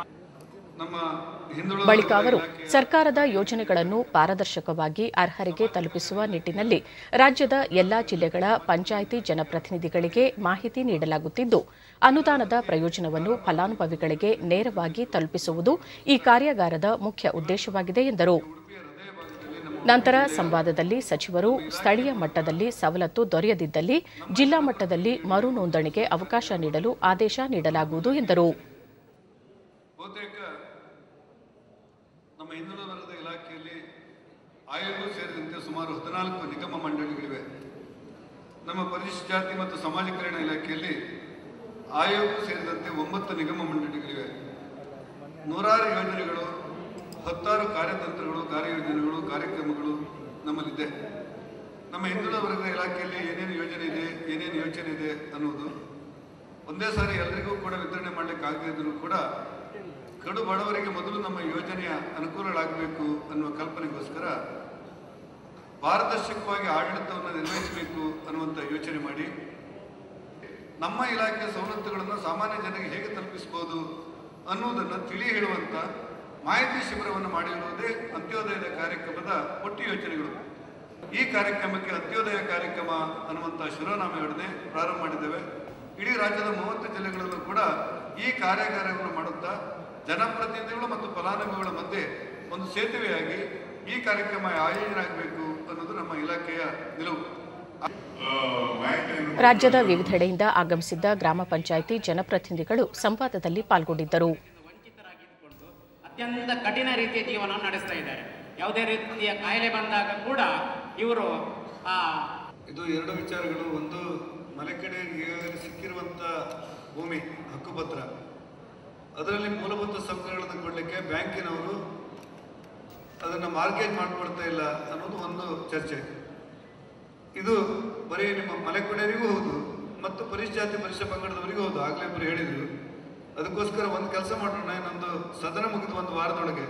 ಬಳಿಕ ಅವರು ಸರ್ಕಾರದ ಯೋಜನೆಗಳನ್ನು ಪಾರದರ್ಶಕವಾಗಿ ಅರ್ಹರಿಗೆ ತಲುಪಿಸುವ ನಿಟ್ಟಿನಲ್ಲಿ ರಾಜ್ಯದ ಎಲ್ಲಾ ಜಿಲ್ಲೆಗಳ ಪಂಚಾಯಿತಿ ಜನಪ್ರತಿನಿಧಿಗಳಿಗೆ ಮಾಹಿತಿ ನೀಡಲಾಗುತ್ತಿದ್ದು, ಅನುದಾನದ ಪ್ರಯೋಜನವನ್ನು ಫಲಾನುಭವಿಗಳಿಗೆ ನೇರವಾಗಿ ತಲುಪಿಸುವುದು ಈ ಕಾರ್ಯಾಗಾರದ ಮುಖ್ಯ ಉದ್ದೇಶವಾಗಿದೆ ಎಂದರು. ನಂತರ ಸಂವಾದದಲ್ಲಿ ಸಚಿವರು ಸ್ಥಳೀಯ ಮಟ್ಟದಲ್ಲಿ ಸವಲತ್ತು ದೊರೆಯದಿದ್ದಲ್ಲಿ ಜಿಲ್ಲಾ ಮಟ್ಟದಲ್ಲಿ ಮರು ನೋಂದಣಿಗೆ ಅವಕಾಶ ನೀಡಲು ಆದೇಶ ನೀಡಲಾಗುವುದು ಎಂದರು. ನಮ್ಮ ಹಿಂದುಳಿದ ವರ್ಗದ ಇಲಾಖೆಯಲ್ಲಿ ಆಯೋಗವೂ ಸೇರಿದಂತೆ ಸುಮಾರು 14 ನಿಗಮ ಮಂಡಳಿಗಳಿವೆ. ನಮ್ಮ ಪರಿಶಿಷ್ಟ ಜಾತಿ ಮತ್ತು ಸಮಾಜ ಕಲ್ಯಾಣ ಇಲಾಖೆಯಲ್ಲಿ ಆಯೋಗವೂ ಸೇರಿದಂತೆ 9 ನಿಗಮ ಮಂಡಳಿಗಳಿವೆ. 100 ಯೋಜನೆಗಳು, 10 ಕಾರ್ಯತಂತ್ರಗಳು, ಕಾರ್ಯಯೋಜನೆಗಳು, ಕಾರ್ಯಕ್ರಮಗಳು ನಮ್ಮಲ್ಲಿದೆ. ನಮ್ಮ ಹಿಂದುಳಿದ ವರ್ಗದ ಇಲಾಖೆಯಲ್ಲಿ ಏನೇನು ಯೋಜನೆ ಇದೆ, ಏನೇನು ಯೋಚನೆ ಇದೆ ಅನ್ನೋದು ಒಂದೇ ಸಾರಿ ಎಲ್ಲರಿಗೂ ಕೂಡ ವಿತರಣೆ ಮಾಡಲಿಕ್ಕೆ ಆಗದಿದ್ದರೂ ಕೂಡ ಕಡು ಬಡವರಿಗೆ ಮೊದಲು ನಮ್ಮ ಯೋಜನೆಯ ಅನುಕೂಲಗಳಾಗಬೇಕು ಅನ್ನುವ ಕಲ್ಪನೆಗೋಸ್ಕರ ಪಾರದರ್ಶಕವಾಗಿ ಆಡಳಿತವನ್ನು ನಿರ್ವಹಿಸಬೇಕು ಅನ್ನುವಂಥ ಯೋಚನೆ ಮಾಡಿ ನಮ್ಮ ಇಲಾಖೆಯ ಸವಲತ್ತುಗಳನ್ನು ಸಾಮಾನ್ಯ ಜನರಿಗೆ ಹೇಗೆ ತಲುಪಿಸಬಹುದು ಅನ್ನುವುದನ್ನು ತಿಳಿ ಹೇಳುವಂಥ ಮಾಹಿತಿ ಶಿಬಿರವನ್ನು ಮಾಡಿರುವುದೇ ಅಂತ್ಯೋದಯದ ಕಾರ್ಯಕ್ರಮದ ಒಟ್ಟು ಯೋಚನೆಗಳು. ಈ ಕಾರ್ಯಕ್ರಮಕ್ಕೆ ಅಂತ್ಯೋದಯ ಕಾರ್ಯಕ್ರಮ ಅನ್ನುವಂಥ ಶಿರೋನಾಮೆಯೊಡನೆ ಪ್ರಾರಂಭ ಮಾಡಿದ್ದೇವೆ. ಇಡೀ ರಾಜ್ಯದ 30 ಜಿಲ್ಲೆಗಳಲ್ಲೂ ಕೂಡ ಈ ಕಾರ್ಯಾಗಾರವನ್ನು ಮಾಡುತ್ತಾ ಜನಪ್ರತಿನಿಧಿಗಳು ಮತ್ತು ಫಲಾನುಭವಿಗಳ ಮಧ್ಯೆ ಒಂದು ಸೇತುವೆಯಾಗಿ ಈ ಕಾರ್ಯಕ್ರಮ ಆಯೋಜನೆ ಆಗಬೇಕು ಅನ್ನೋದು ನಮ್ಮ ಇಲಾಖೆಯ ನಿಲುವು. ರಾಜ್ಯದ ವಿವಿಧೆಡೆಯಿಂದ ಆಗಮಿಸಿದ್ದ ಗ್ರಾಮ ಪಂಚಾಯಿತಿ ಜನಪ್ರತಿನಿಧಿಗಳು ಸಂವಾದದಲ್ಲಿ ಪಾಲ್ಗೊಂಡಿದ್ದರು. ಅತ್ಯಂತ ಕಠಿಣ ರೀತಿಯ ಜೀವನವನ್ನು ನಡೆಸ್ತಾ ಇದ್ದಾರೆ. ಯಾವುದೇ ರೀತಿಯ ಕಾಯಿಲೆ ಬಂದಾಗ ಕೂಡ ಇವರು ಇದು ಎರಡು ವಿಚಾರಗಳು. ಒಂದು, ಮಲೆಕಡೆ ಈಗಾಗಲೇ ಸಿಕ್ಕಿರುವಂಥ ಭೂಮಿ ಹಕ್ಕುಪತ್ರ, ಅದರಲ್ಲಿ ಮೂಲಭೂತ ಸೌಕರ್ಯಗಳನ್ನು ಕೊಡಲಿಕ್ಕೆ ಬ್ಯಾಂಕಿನವರು ಅದನ್ನು ಮಾರ್ಗೇಜ್ ಮಾಡಿಕೊಡ್ತಾ ಇಲ್ಲ ಅನ್ನೋದು ಒಂದು ಚರ್ಚೆ. ಇದು ಬರೀ ನಿಮ್ಮ ಮಲೆಕಡೆಯವರಿಗೂ ಹೌದು ಮತ್ತು ಪರಿಶಿಷ್ಟ ಜಾತಿ ಪರಿಶಿಷ್ಟ ಪಂಗಡದವರಿಗೂ ಹೌದು. ಆಗಲೇ ಒಬ್ಬರು ಹೇಳಿದರು. ಅದಕ್ಕೋಸ್ಕರ ಒಂದು ಕೆಲಸ ಮಾಡೋಣ, ನಂದು ಸದನ ಮುಗಿದ ಒಂದು ವಾರದೊಳಗೆ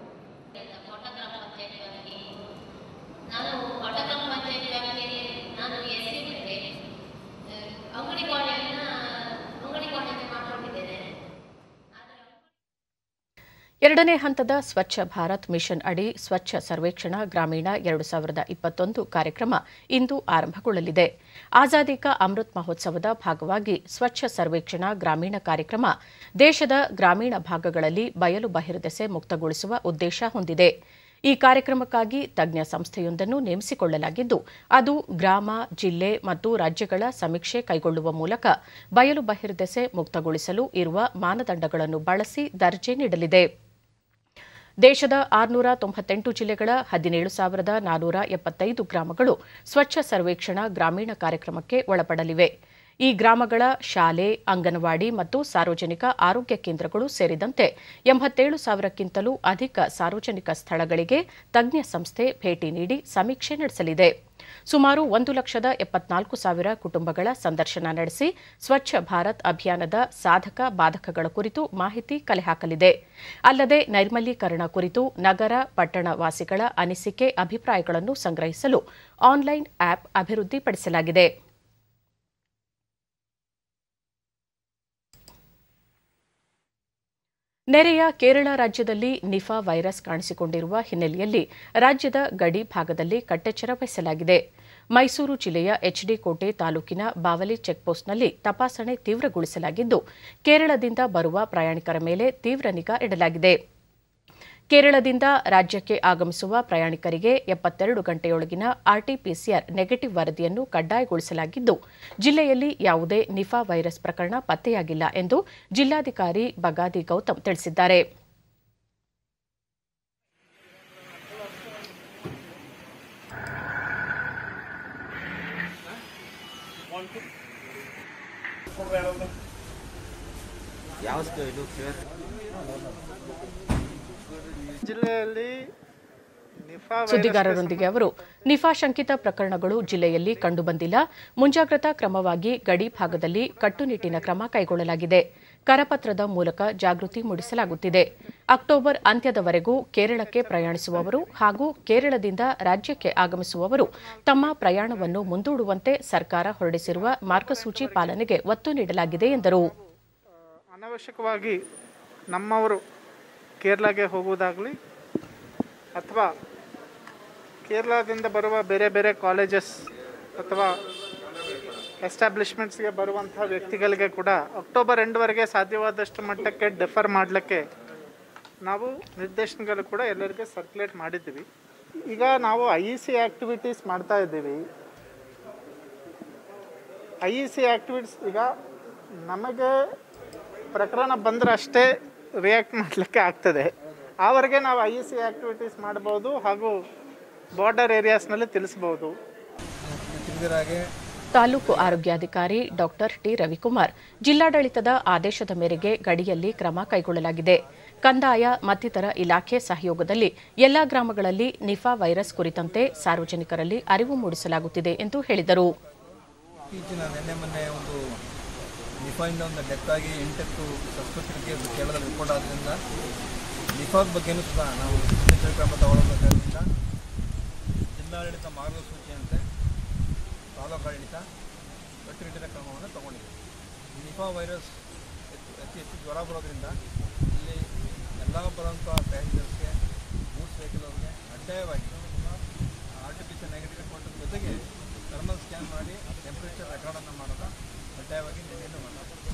ಎರಡನೇ ಹಂತದ ಸ್ವಚ್ಛ ಭಾರತ್ ಮಿಷನ್ ಅಡಿ ಸ್ವಚ್ಛ ಸರ್ವೇಕ್ಷಣಾ ಗ್ರಾಮೀಣ 2021 ಕಾರ್ಯಕ್ರಮ ಇಂದು ಆರಂಭಗೊಳ್ಳಲಿದೆ. ಆಜಾದಿ ಕಾ ಅಮೃತ್ ಮಹೋತ್ಸವದ ಭಾಗವಾಗಿ ಸ್ವಚ್ಛ ಸರ್ವೇಕ್ಷಣಾ ಗ್ರಾಮೀಣ ಕಾರ್ಯಕ್ರಮ ದೇಶದ ಗ್ರಾಮೀಣ ಭಾಗಗಳಲ್ಲಿ ಬಯಲು ಬಹಿರ್ದೆಸೆ ಮುಕ್ತಗೊಳಿಸುವ ಉದ್ದೇಶ ಹೊಂದಿದೆ. ಈ ಕಾರ್ಯಕ್ರಮಕ್ಕಾಗಿ ತಜ್ಞ ಸಂಸ್ಥೆಯೊಂದನ್ನು ನೇಮಿಸಿಕೊಳ್ಳಲಾಗಿದ್ದು, ಅದು ಗ್ರಾಮ, ಜಿಲ್ಲೆ ಮತ್ತು ರಾಜ್ಯಗಳ ಸಮೀಕ್ಷೆ ಕೈಗೊಳ್ಳುವ ಮೂಲಕ ಬಯಲು ಬಹಿರ್ದೆಸೆ ಮುಕ್ತಗೊಳಿಸಲು ಇರುವ ಮಾನದಂಡಗಳನ್ನು ಬಳಸಿ ದರ್ಜೆ ನೀಡಲಿದೆ. ದೇಶದ 698 ಜಿಲ್ಲೆಗಳ 17,475 ಗ್ರಾಮಗಳು ಸ್ವಚ್ಛ ಸರ್ವೇಕ್ಷಣಾ ಗ್ರಾಮೀಣ ಕಾರ್ಯಕ್ರಮಕ್ಕೆ ಒಳಪಡಲಿವೆ. ಈ ಗ್ರಾಮಗಳ ಶಾಲೆ, ಅಂಗನವಾಡಿ ಮತ್ತು ಸಾರ್ವಜನಿಕ ಆರೋಗ್ಯ ಕೇಂದ್ರಗಳು ಸೇರಿದಂತೆ 87,000ಕ್ಕಿಂತಲೂ ಅಧಿಕ ಸಾರ್ವಜನಿಕ ಸ್ಥಳಗಳಿಗೆ ತಜ್ಞ ಸಂಸ್ಥೆ ಭೇಟಿ ನೀಡಿ ಸಮೀಕ್ಷೆ ನಡೆಸಲಿದೆ. ಸುಮಾರು 1,74,000 ಕುಟುಂಬಗಳ ಸಂದರ್ಶನ ನಡೆಸಿ ಸ್ವಚ್ಛ ಭಾರತ್ ಅಭಿಯಾನದ ಸಾಧಕ ಬಾಧಕಗಳ ಕುರಿತು ಮಾಹಿತಿ ಕಲೆ ಹಾಕಲಿದೆ. ಅಲ್ಲದೆ ನೈರ್ಮಲೀಕರಣ ಕುರಿತು ನಗರ, ಪಟ್ಟಣ ವಾಸಿಗಳ ಅನಿಸಿಕೆ, ಅಭಿಪ್ರಾಯಗಳನ್ನು ಸಂಗ್ರಹಿಸಲು ಆನ್ಲೈನ್ ಆಪ್ ಅಭಿವೃದ್ಧಿಪಡಿಸಲಾಗಿದೆ. ನೆರೆಯ ಕೇರಳ ರಾಜ್ಯದಲ್ಲಿ ನಿಫಾ ವೈರಸ್ ಕಾಣಿಸಿಕೊಂಡಿರುವ ಹಿನ್ನೆಲೆಯಲ್ಲಿ ರಾಜ್ಯದ ಗಡಿ ಭಾಗದಲ್ಲಿ ಕಟ್ಟೆಚ್ಚರ ವಹಿಸಲಾಗಿದೆ. ಮೈಸೂರು ಜಿಲ್ಲೆಯ ಎಚ್ಡಿ ಕೋಟೆ ತಾಲೂಕಿನ ಬಾವಲಿ ಚೆಕ್ಪೋಸ್ಟ್ನಲ್ಲಿ ತಪಾಸಣೆ ತೀವ್ರಗೊಳಿಸಲಾಗಿದ್ದು, ಕೇರಳದಿಂದ ಬರುವ ಪ್ರಯಾಣಿಕರ ಮೇಲೆ ತೀವ್ರ ನಿಗಾ ಇಡಲಾಗಿದೆ. ಕೇರಳದಿಂದ ರಾಜ್ಯಕ್ಕೆ ಆಗಮಿಸುವ ಪ್ರಯಾಣಿಕರಿಗೆ 72 ಗಂಟೆಯೊಳಗಿನ ಆರ್ಟಿಪಿಸಿಆರ್ ನೆಗೆಟಿವ್ ವರದಿಯನ್ನು ಕಡ್ಡಾಯಗೊಳಿಸಲಾಗಿದ್ದು, ಜಿಲ್ಲೆಯಲ್ಲಿ ಯಾವುದೇ ನಿಫಾ ವೈರಸ್ ಪ್ರಕರಣ ಪತ್ತೆಯಾಗಿಲ್ಲ ಎಂದು ಜಿಲ್ಲಾಧಿಕಾರಿ ಬಗಾದಿ ಗೌತಮ್ ತಿಳಿಸಿದ್ದಾರೆ. ಜಿಲ್ಲೆಯಲ್ಲಿ ಸುದ್ದಿಗಾರರೊಂದಿಗೆ ಅವರು ನಿಫಾ ಶಂಕಿತ ಪ್ರಕರಣಗಳು ಜಿಲ್ಲೆಯಲ್ಲಿ ಕಂಡುಬಂದಿಲ್ಲ. ಮುಂಜಾಗ್ರತಾ ಕ್ರಮವಾಗಿ ಗಡಿ ಭಾಗದಲ್ಲಿ ಕಟ್ಟುನಿಟ್ಟಿನ ಕ್ರಮ ಕೈಗೊಳ್ಳಲಾಗಿದೆ. ಕರಪತ್ರದ ಮೂಲಕ ಜಾಗೃತಿ ಮೂಡಿಸಲಾಗುತ್ತಿದೆ. ಅಕ್ಟೋಬರ್ ಅಂತ್ಯದವರೆಗೂ ಕೇರಳಕ್ಕೆ ಪ್ರಯಾಣಿಸುವವರು ಹಾಗೂ ಕೇರಳದಿಂದ ರಾಜ್ಯಕ್ಕೆ ಆಗಮಿಸುವವರು ತಮ್ಮ ಪ್ರಯಾಣವನ್ನು ಮುಂದೂಡುವಂತೆ ಸರ್ಕಾರ ಹೊರಡಿಸಿರುವ ಮಾರ್ಗಸೂಚಿ ಪಾಲನೆಗೆ ಒತ್ತು ನೀಡಲಾಗಿದೆ ಎಂದರು. ಅನಾವಶ್ಯಕವಾಗಿ ನಮ್ಮವರು ಕೇರಳಗೆ ಹೋಗುವುದಾಗಲಿ ಅಥವಾ ಕೇರಳದಿಂದ ಬರುವ ಬೇರೆ ಬೇರೆ ಕಾಲೇಜಸ್ ಅಥವಾ ಎಸ್ಟಾಬ್ಲಿಷ್ಮೆಂಟ್ಸ್ಗೆ ಬರುವಂಥ ವ್ಯಕ್ತಿಗಳಿಗೆ ಕೂಡ ಅಕ್ಟೋಬರ್ ಎಂಡ್ವರೆಗೆ ಸಾಧ್ಯವಾದಷ್ಟು ಮಟ್ಟಕ್ಕೆ ಡೆಫರ್ ಮಾಡಲಿಕ್ಕೆ ನಾವು ನಿರ್ದೇಶನಗಳು ಕೂಡ ಎಲ್ಲರಿಗೆ ಸರ್ಕ್ಯುಲೇಟ್ ಮಾಡಿದ್ದೀವಿ. ಈಗ ನಾವು IEC ಆ್ಯಕ್ಟಿವಿಟೀಸ್ ಮಾಡ್ತಾ ಇದ್ದೀವಿ. IEC ಆ್ಯಕ್ಟಿವಿಟೀಸ್ ಈಗ ನಮಗೆ ಪ್ರಕರಣ ಬಂದರೆ ಅಷ್ಟೇ ರಿಯಾಕ್ಟ್ ಮಾಡಲಿಕ್ಕೆ ಆಗ್ತದೆ. ಆವರೆಗೆ ನಾವು IEC ಆ್ಯಕ್ಟಿವಿಟೀಸ್ ಮಾಡ್ಬೋದು ಹಾಗೂ ಬಾರ್ಡರ್ ಏರಿಯಾಸ್ನಲ್ಲಿ ತಿಳಿಸ್ಬೋದು. ತಾಲೂಕು ಆರೋಗ್ಯಾಧಿಕಾರಿ ಡಾಕ್ಟರ್ ಟಿ ರವಿಕುಮಾರ್, ಜಿಲ್ಲಾಡಳಿತದ ಆದೇಶದ ಮೇರೆಗೆ ಗಡಿಯಲ್ಲಿ ಕ್ರಮ ಕೈಗೊಳ್ಳಲಾಗಿದೆ. ಕಂದಾಯ ಮತ್ತಿತರ ಇಲಾಖೆ ಸಹಯೋಗದಲ್ಲಿ ಎಲ್ಲಾ ಗ್ರಾಮಗಳಲ್ಲಿ ನಿಫಾ ವೈರಸ್ ಕುರಿತಂತೆ ಸಾರ್ವಜನಿಕರಲ್ಲಿ ಅರಿವು ಮೂಡಿಸಲಾಗುತ್ತಿದೆ ಎಂದು ಹೇಳಿದರು. ನಿಫಾಯಿಂದ ಒಂದು ಡೆತ್ ಆಗಿ 8 ಸಸ್ಪೆಕ್ಟೆಡ್ ಕೇಸ್ ಕೇರಳದಲ್ಲಿ ರಿಪೋರ್ಟ್ ಆದ್ದರಿಂದ ನಿಫಾದ ಬಗ್ಗೆಯೂ ಸಹ ನಾವು ಮುನ್ನೆಚ್ಚರಿಕೆ ಕ್ರಮ ತಗೊಳ್ಳಬೇಕಾದ್ರಿಂದ ಜಿಲ್ಲಾಡಳಿತ ಮಾರ್ಗಸೂಚಿಯಂತೆ ತಾಲೂಕು ಆಡಳಿತ ಕಟ್ಟುನಿಟ್ಟಿನ ಕ್ರಮವನ್ನು ತಗೊಂಡಿದೆ. ನಿಫಾ ವೈರಸ್ ಹೆಚ್ಚು ಜ್ವರ ಬರೋದ್ರಿಂದ ಇಲ್ಲಿ ಎಲ್ಲ ಬರುವಂಥ ಪ್ಯಾಸೆಂಜರ್ಸ್ಗೆ, ಗೂಡ್ಸ್ ವೆಹಿಕಲ್ಗೆ ಕಡ್ಡಾಯವಾಗಿ RT-PCR ನೆಗೆಟಿವ್ ಕೊಟ್ಟ ಜೊತೆಗೆ ಥರ್ಮಲ್ ಸ್ಕ್ಯಾನ್ ಮಾಡಿ ಟೆಂಪ್ರೇಚರ್ ರೆಕಾರ್ಡನ್ನು ಮಾಡೋದು ಕಡ್ಡಾಯವಾಗಿ ನಿನ್ನೆನೂ ಮಾತಾಡ್ತೀವಿ.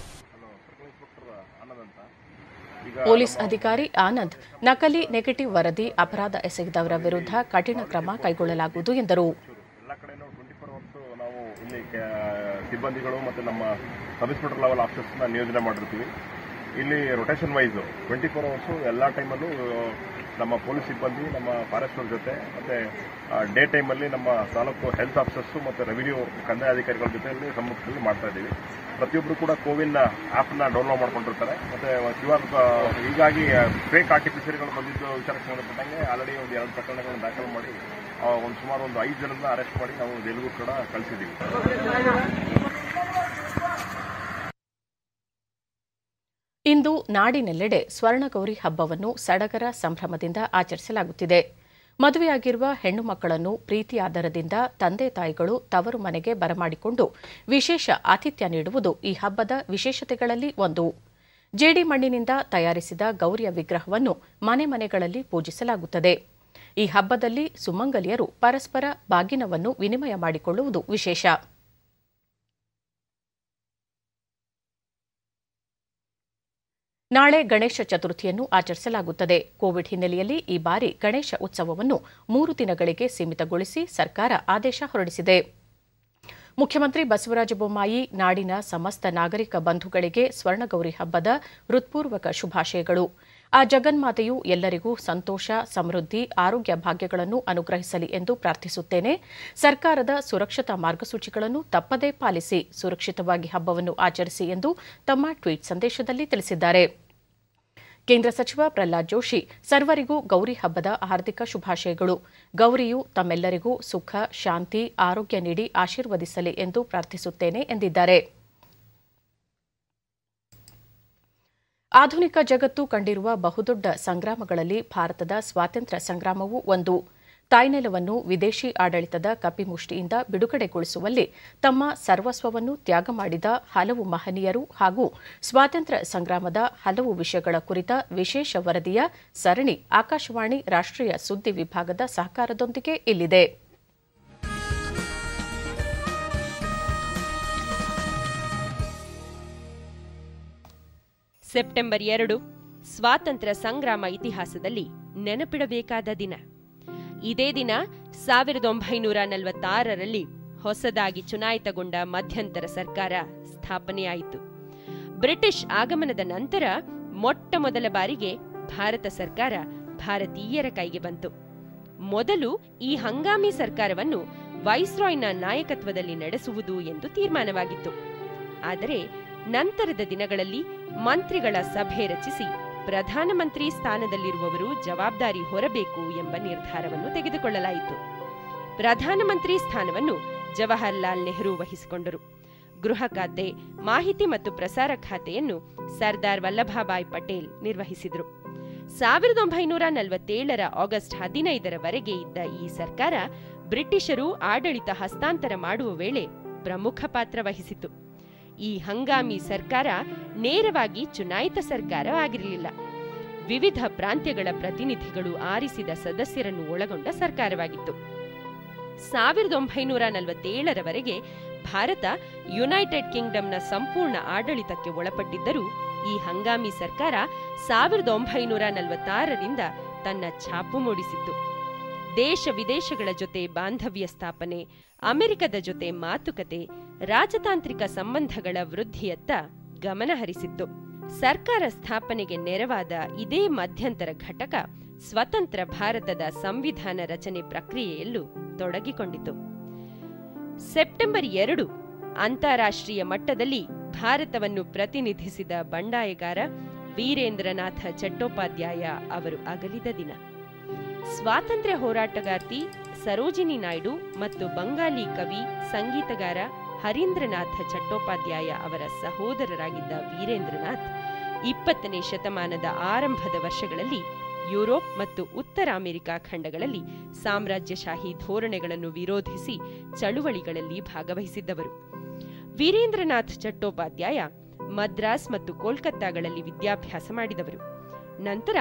ಪೊಲೀಸ್ ಅಧಿಕಾರಿ ಆನಂದ್, ನಕಲಿ ನೆಗೆಟಿವ್ ವರದಿ ಅಪರಾಧ ಎಸಗಿದವರ ವಿರುದ್ಧ ಕಠಿಣ ಕ್ರಮ ಕೈಗೊಳ್ಳಲಾಗುವುದು ಎಂದರು. ಎಲ್ಲ ಕಡೆನೂ 24 ಅವರ್ಸ್ ನಾವು ಇಲ್ಲಿ ಸಿಬ್ಬಂದಿಗಳು ಮತ್ತು ನಮ್ಮ ಸಬ್ ಇನ್ಸ್ಪೆಕ್ಟರ್ ಲೆವೆಲ್ ಆಫೀಸರ್ಸ್ನ ನಿಯೋಜನೆ ಮಾಡಿರ್ತೀವಿ. ಇಲ್ಲಿ ರೊಟೇಷನ್ ವೈಸು 24 ಅವರ್ಸು ಎಲ್ಲ ಟೈಮಲ್ಲೂ ನಮ್ಮ ಪೊಲೀಸ್ ಸಿಬ್ಬಂದಿ, ನಮ್ಮ ಫಾರೆಸ್ಟರ್ ಜೊತೆ ಮತ್ತು ಡೇ ಟೈಮಲ್ಲಿ ನಮ್ಮ ತಾಲೂಕು ಹೆಲ್ತ್ ಆಫೀಸರ್ಸು ಮತ್ತು ರೆವಿನ್ಯೂ ಕಂದಾಯ ಅಧಿಕಾರಿಗಳ ಜೊತೆಯಲ್ಲಿ ಸಮ್ಮುಖದಲ್ಲಿ ಮಾಡ್ತಾ ಇದ್ದೀವಿ. ಪ್ರತಿಯೊಬ್ಬರು ಕೂಡ ಕೋವಿನ್ ಆ್ಯಪ್ನ ಡೌನ್ಲೋಡ್ ಮಾಡ್ಕೊಂಡಿರ್ತಾರೆ. ಮತ್ತು ಹೀಗಾಗಿ ಫೇಕ್ ಆರ್ಟಿಫಿಷಿಯಲ್ಗಳು ಬಂದಿದ್ದು ವಿಚಾರಕ್ಕೆ ಸಂಬಂಧಪಟ್ಟಂಗೆ ಆಲ್ರೆಡಿ ಒಂದು 2 ಪ್ರಕರಣಗಳನ್ನು ದಾಖಲು ಮಾಡಿ ಸುಮಾರು 5 ಜನರನ್ನ ಅರೆಸ್ಟ್ ಮಾಡಿ ನಾವು ಜೈಲಿಗೂ ಕೂಡ ಕಳಿಸಿದ್ದೀವಿ. ಇಂದು ನಾಡಿನೆಲ್ಲೆಡೆ ಸ್ವರ್ಣಗೌರಿ ಹಬ್ಬವನ್ನು ಸಡಗರ ಸಂಭ್ರಮದಿಂದ ಆಚರಿಸಲಾಗುತ್ತಿದೆ. ಮದುವೆಯಾಗಿರುವ ಹೆಣ್ಣು ಮಕ್ಕಳನ್ನು ಪ್ರೀತಿ ಆದರದಿಂದ ತಂದೆ ತಾಯಿಗಳು ತವರು ಮನೆಗೆ ಬರಮಾಡಿಕೊಂಡು ವಿಶೇಷ ಆತಿಥ್ಯ ನೀಡುವುದು ಈ ಹಬ್ಬದ ವಿಶೇಷತೆಗಳಲ್ಲಿ ಒಂದು. ಜೇಡಿ ಮಣ್ಣಿನಿಂದ ತಯಾರಿಸಿದ ಗೌರಿಯ ವಿಗ್ರಹವನ್ನು ಮನೆ ಮನೆಗಳಲ್ಲಿ ಪೂಜಿಸಲಾಗುತ್ತದೆ. ಈ ಹಬ್ಬದಲ್ಲಿ ಸುಮಂಗಲಿಯರು ಪರಸ್ಪರ ಬಾಗಿನವನ್ನು ವಿನಿಮಯ ಮಾಡಿಕೊಳ್ಳುವುದು ವಿಶೇಷ. ನಾಳೆ ಗಣೇಶ ಚತುರ್ಥಿಯನ್ನು ಆಚರಿಸಲಾಗುತ್ತದೆ. ಕೋವಿಡ್ ಹಿನ್ನೆಲೆಯಲ್ಲಿ ಈ ಬಾರಿ ಗಣೇಶ ಉತ್ಸವವನ್ನು 3 ದಿನಗಳಿಗೆ ಸೀಮಿತಗೊಳಿಸಿ ಸರ್ಕಾರ ಆದೇಶ ಹೊರಡಿಸಿದೆ. ಮುಖ್ಯಮಂತ್ರಿ ಬಸವರಾಜ ಬೊಮ್ಮಾಯಿ ನಾಡಿನ ಸಮಸ್ತ ನಾಗರಿಕ ಬಂಧುಗಳಿಗೆ ಸ್ವರ್ಣಗೌರಿ ಹಬ್ಬದ ಹೃತ್ಪೂರ್ವಕ ಶುಭಾಶಯಗಳು. ಆ ಜಗನ್ಮಾತೆಯು ಎಲ್ಲರಿಗೂ ಸಂತೋಷ, ಸಮೃದ್ಧಿ, ಆರೋಗ್ಯ ಭಾಗ್ಯಗಳನ್ನು ಅನುಗ್ರಹಿಸಲಿ ಎಂದು ಪ್ರಾರ್ಥಿಸುತ್ತೇನೆ. ಸರ್ಕಾರದ ಸುರಕ್ಷತಾ ಮಾರ್ಗಸೂಚಿಗಳನ್ನು ತಪ್ಪದೇ ಪಾಲಿಸಿ ಸುರಕ್ಷಿತವಾಗಿ ಹಬ್ಬವನ್ನು ಆಚರಿಸಿ ಎಂದು ತಮ್ಮ ಟ್ವೀಟ್ ಸಂದೇಶದಲ್ಲಿ ತಿಳಿಸಿದ್ದಾರೆ. ಕೇಂದ್ರ ಸಚಿವ ಪ್ರಹ್ಲಾದ್ ಜೋಶಿ ಸರ್ವರಿಗೂ ಗೌರಿ ಹಬ್ಬದ ಹಾರ್ದಿಕ ಶುಭಾಶಯಗಳು. ಗೌರಿಯು ತಮ್ಮೆಲ್ಲರಿಗೂ ಸುಖ, ಶಾಂತಿ, ಆರೋಗ್ಯ ನೀಡಿ ಆಶೀರ್ವದಿಸಲಿ ಎಂದು ಪ್ರಾರ್ಥಿಸುತ್ತೇನೆ ಎಂದಿದ್ದಾರೆ. ಆಧುನಿಕ ಜಗತ್ತು ಕಂಡಿರುವ ಬಹುದೊಡ್ಡ ಸಂಗ್ರಾಮಗಳಲ್ಲಿ ಭಾರತದ ಸ್ವಾತಂತ್ರ್ಯ ಸಂಗ್ರಾಮವೂ ಒಂದು. ತಾಯ್ನೆಲವನ್ನು ವಿದೇಶಿ ಆಡಳಿತದ ಕಪಿಮುಷ್ಟಿಯಿಂದ ಬಿಡುಗಡೆಗೊಳಿಸುವಲ್ಲಿ ತಮ್ಮ ಸರ್ವಸ್ವವನ್ನು ತ್ಯಾಗ ಮಾಡಿದ ಹಲವು ಮಹನೀಯರು ಹಾಗೂ ಸ್ವಾತಂತ್ರ್ಯ ಸಂಗ್ರಾಮದ ಹಲವು ವಿಷಯಗಳ ಕುರಿತ ವಿಶೇಷ ವರದಿಯ ಸರಣಿ ಆಕಾಶವಾಣಿ ರಾಷ್ಟ್ರೀಯ ಸುದ್ದಿ ವಿಭಾಗದ ಸಹಕಾರದೊಂದಿಗೆ ಇಲ್ಲಿದೆ. ಸೆಪ್ಟೆಂಬರ್ 2 ಸ್ವಾತಂತ್ರ್ಯ ಸಂಗ್ರಾಮ ಇತಿಹಾಸದಲ್ಲಿ ನೆನಪಿಡಬೇಕಾದ ದಿನ. ಇದೇ ದಿನ 1946ರಲ್ಲಿ ಹೊಸದಾಗಿ ಚುನಾಯಿತಗೊಂಡ ಮಧ್ಯಂತರ ಸರ್ಕಾರ ಸ್ಥಾಪನೆಯಾಯಿತು. ಬ್ರಿಟಿಷ್ ಆಗಮನದ ನಂತರ ಮೊಟ್ಟಮೊದಲ ಬಾರಿಗೆ ಭಾರತ ಸರ್ಕಾರ ಭಾರತೀಯರ ಕೈಗೆ ಬಂತು. ಮೊದಲು ಈ ಹಂಗಾಮಿ ಸರ್ಕಾರವನ್ನು ವೈಸ್ರಾಯ್ನ ನಾಯಕತ್ವದಲ್ಲಿ ನಡೆಸುವುದು ಎಂದು ತೀರ್ಮಾನವಾಗಿತ್ತು. ಆದರೆ ನಂತರದ ದಿನಗಳಲ್ಲಿ ಮಂತ್ರಿಗಳ ಸಭೆ ರಚಿಸಿ ಪ್ರಧಾನಮಂತ್ರಿ ಸ್ಥಾನದಲ್ಲಿರುವವರು ಜವಾಬ್ದಾರಿ ಹೊರಬೇಕು ಎಂಬ ನಿರ್ಧಾರವನ್ನು ತೆಗೆದುಕೊಳ್ಳಲಾಯಿತು. ಪ್ರಧಾನಮಂತ್ರಿ ಸ್ಥಾನವನ್ನು ಜವಾಹರ್ಲಾಲ್ ನೆಹರು ವಹಿಸಿಕೊಂಡರು. ಗೃಹ ಖಾತೆ, ಮಾಹಿತಿ ಮತ್ತು ಪ್ರಸಾರ ಖಾತೆಯನ್ನು ಸರ್ದಾರ್ ವಲ್ಲಭಭಾಯ್ ಪಟೇಲ್ ನಿರ್ವಹಿಸಿದರು. 1947ರ ಆಗಸ್ಟ್ 15ರವರೆಗೆ ಇದ್ದ ಈ ಸರ್ಕಾರ ಬ್ರಿಟಿಷರು ಆಡಳಿತ ಹಸ್ತಾಂತರ ಮಾಡುವ ವೇಳೆ ಪ್ರಮುಖ ಪಾತ್ರ ವಹಿಸಿತು. ಈ ಹಂಗಾಮಿ ಸರ್ಕಾರ ನೇರವಾಗಿ ಚುನಾಯಿತ ಸರ್ಕಾರ ಆಗಿರಲಿಲ್ಲ. ವಿವಿಧ ಪ್ರಾಂತ್ಯಗಳ ಪ್ರತಿನಿಧಿಗಳು ಆರಿಸಿದ ಸದಸ್ಯರನ್ನು ಒಳಗೊಂಡ ಸರ್ಕಾರವಾಗಿತ್ತು. 1947ರವರೆಗೆ ಭಾರತ ಯುನೈಟೆಡ್ ಕಿಂಗ್ಡಮ್ನ ಸಂಪೂರ್ಣ ಆಡಳಿತಕ್ಕೆ ಒಳಪಟ್ಟಿದ್ದರೂ ಈ ಹಂಗಾಮಿ ಸರ್ಕಾರ 1946ರಿಂದ ತನ್ನ ಛಾಪು ಮೂಡಿಸಿತ್ತು. ದೇಶ ವಿದೇಶಗಳ ಜೊತೆ ಬಾಂಧವ್ಯ ಸ್ಥಾಪನೆ, ಅಮೆರಿಕದ ಜೊತೆ ಮಾತುಕತೆ, ರಾಜತಾಂತ್ರಿಕ ಸಂಬಂಧಗಳ ವೃದ್ಧಿಯತ್ತ ಗಮನ ಹರಿಸಿತ್ತು. ಸರ್ಕಾರ ಸ್ಥಾಪನೆಗೆ ನೆರವಾದ ಇದೇ ಮಧ್ಯಂತರ ಘಟಕ ಸ್ವತಂತ್ರ ಭಾರತದ ಸಂವಿಧಾನ ರಚನೆ ಪ್ರಕ್ರಿಯೆಯಲ್ಲೂ ತೊಡಗಿಕೊಂಡಿತು. ಸೆಪ್ಟೆಂಬರ್ 2 ಅಂತಾರಾಷ್ಟ್ರೀಯ ಮಟ್ಟದಲ್ಲಿ ಭಾರತವನ್ನು ಪ್ರತಿನಿಧಿಸಿದ ಬಂಡಾಯಗಾರ ವೀರೇಂದ್ರನಾಥ ಚಟ್ಟೋಪಾಧ್ಯಾಯ ಅವರು ಅಗಲಿದ ದಿನ. ಸ್ವಾತಂತ್ರ್ಯ ಹೋರಾಟಗಾರ್ತಿ ಸರೋಜಿನಿ ನಾಯ್ಡು ಮತ್ತು ಬಂಗಾಲಿ ಕವಿ, ಸಂಗೀತಗಾರ ಹರೀಂದ್ರನಾಥ ಚಟ್ಟೋಪಾಧ್ಯಾಯ ಅವರ ಸಹೋದರರಾಗಿದ್ದ ವೀರೇಂದ್ರನಾಥ್ 20ನೇ ಶತಮಾನದ ಆರಂಭದ ವರ್ಷಗಳಲ್ಲಿ ಯುರೋಪ್ ಮತ್ತು ಉತ್ತರ ಅಮೆರಿಕ ಖಂಡಗಳಲ್ಲಿ ಸಾಮ್ರಾಜ್ಯಶಾಹಿ ಧೋರಣೆಗಳನ್ನು ವಿರೋಧಿಸಿ ಚಳುವಳಿಗಳಲ್ಲಿ ಭಾಗವಹಿಸಿದ್ದವರು. ವೀರೇಂದ್ರನಾಥ್ ಚಟ್ಟೋಪಾಧ್ಯಾಯ ಮದ್ರಾಸ್ ಮತ್ತು ಕೋಲ್ಕತ್ತಾಗಳಲ್ಲಿ ವಿದ್ಯಾಭ್ಯಾಸ ಮಾಡಿದವರು. ನಂತರ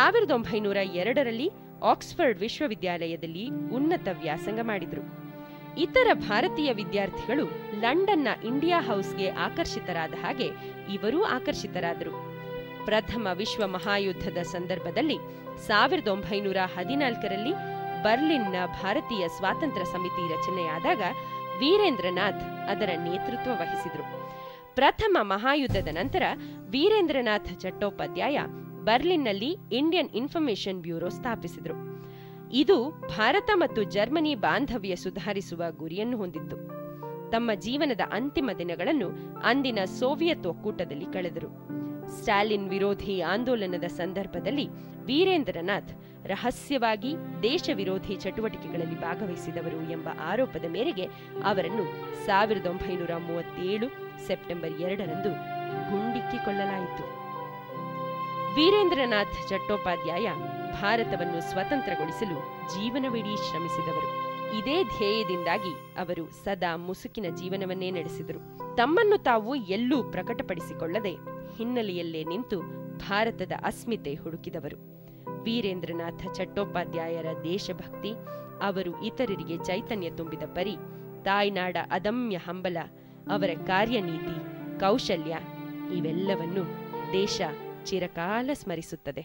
1902ರಲ್ಲಿ ಆಕ್ಸ್ಫರ್ಡ್ ವಿಶ್ವವಿದ್ಯಾಲಯದಲ್ಲಿ ಉನ್ನತ ವ್ಯಾಸಂಗ ಮಾಡಿದರು. ಇತರ ಭಾರತೀಯ ವಿದ್ಯಾರ್ಥಿಗಳು ಲಂಡನ್ನ ಇಂಡಿಯಾ ಹೌಸ್ಗೆ ಆಕರ್ಷಿತರಾದ ಹಾಗೆ ಇವರೂ ಆಕರ್ಷಿತರಾದರು. ಪ್ರಥಮ ವಿಶ್ವ ಮಹಾಯುದ್ಧದ ಸಂದರ್ಭದಲ್ಲಿ 1914ರಲ್ಲಿ ಬರ್ಲಿನ್ನ ಭಾರತೀಯ ಸ್ವಾತಂತ್ರ್ಯ ಸಮಿತಿ ರಚನೆಯಾದಾಗ ವೀರೇಂದ್ರನಾಥ್ ಅದರ ನೇತೃತ್ವ ವಹಿಸಿದರು. ಪ್ರಥಮ ಮಹಾಯುದ್ಧದ ನಂತರ ವೀರೇಂದ್ರನಾಥ್ ಚಟ್ಟೋಪಾಧ್ಯಾಯ ಬರ್ಲಿನ್ನಲ್ಲಿ ಇಂಡಿಯನ್ ಇನ್ಫಾರ್ಮೇಷನ್ ಬ್ಯೂರೋ ಸ್ಥಾಪಿಸಿದರು. ಇದು ಭಾರತ ಮತ್ತು ಜರ್ಮನಿ ಬಾಂಧವ್ಯ ಸುಧಾರಿಸುವ ಗುರಿಯನ್ನು ಹೊಂದಿತ್ತು. ತಮ್ಮ ಜೀವನದ ಅಂತಿಮ ದಿನಗಳನ್ನು ಅಂದಿನ ಸೋವಿಯತ್ ಒಕ್ಕೂಟದಲ್ಲಿ ಕಳೆದರು. ಸ್ಟಾಲಿನ್ ವಿರೋಧಿ ಆಂದೋಲನದ ಸಂದರ್ಭದಲ್ಲಿ ವೀರೇಂದ್ರನಾಥ್ ರಹಸ್ಯವಾಗಿ ದೇಶ ವಿರೋಧಿ ಚಟುವಟಿಕೆಗಳಲ್ಲಿ ಭಾಗವಹಿಸಿದವರು ಎಂಬ ಆರೋಪದ ಮೇರೆಗೆ ಅವರನ್ನು 1937 ಸೆಪ್ಟೆಂಬರ್ 2ರಂದು ಗುಂಡಿಕ್ಕಿ ಕೊಲ್ಲಲಾಯಿತು. ವೀರೇಂದ್ರನಾಥ್ ಚಟ್ಟೋಪಾಧ್ಯಾಯ ಭಾರತವನ್ನು ಸ್ವತಂತ್ರಗೊಳಿಸಲು ಜೀವನವಿಡೀ ಶ್ರಮಿಸಿದವರು. ಇದೇ ಧ್ಯೇಯದಿಂದಾಗಿ ಅವರು ಸದಾ ಮುಸುಕಿನ ಜೀವನವನ್ನೇ ನಡೆಸಿದರು. ತಮ್ಮನ್ನು ತಾವು ಎಲ್ಲೂ ಪ್ರಕಟಪಡಿಸಿಕೊಳ್ಳದೆ ಹಿನ್ನೆಲೆಯಲ್ಲೇ ನಿಂತು ಭಾರತದ ಅಸ್ಮಿತೆ ಹುಡುಕಿದವರು. ವೀರೇಂದ್ರನಾಥ ಚಟ್ಟೋಪಾಧ್ಯಾಯರ ದೇಶಭಕ್ತಿ, ಅವರು ಇತರರಿಗೆ ಚೈತನ್ಯ ತುಂಬಿದ ಪರಿ, ತಾಯ್ನಾಡ ಅದಮ್ಯ ಹಂಬಲ, ಅವರ ಕಾರ್ಯನೀತಿ, ಕೌಶಲ್ಯ ಇವೆಲ್ಲವನ್ನು ದೇಶ ಚಿರಕಾಲ ಸ್ಮರಿಸುತ್ತದೆ.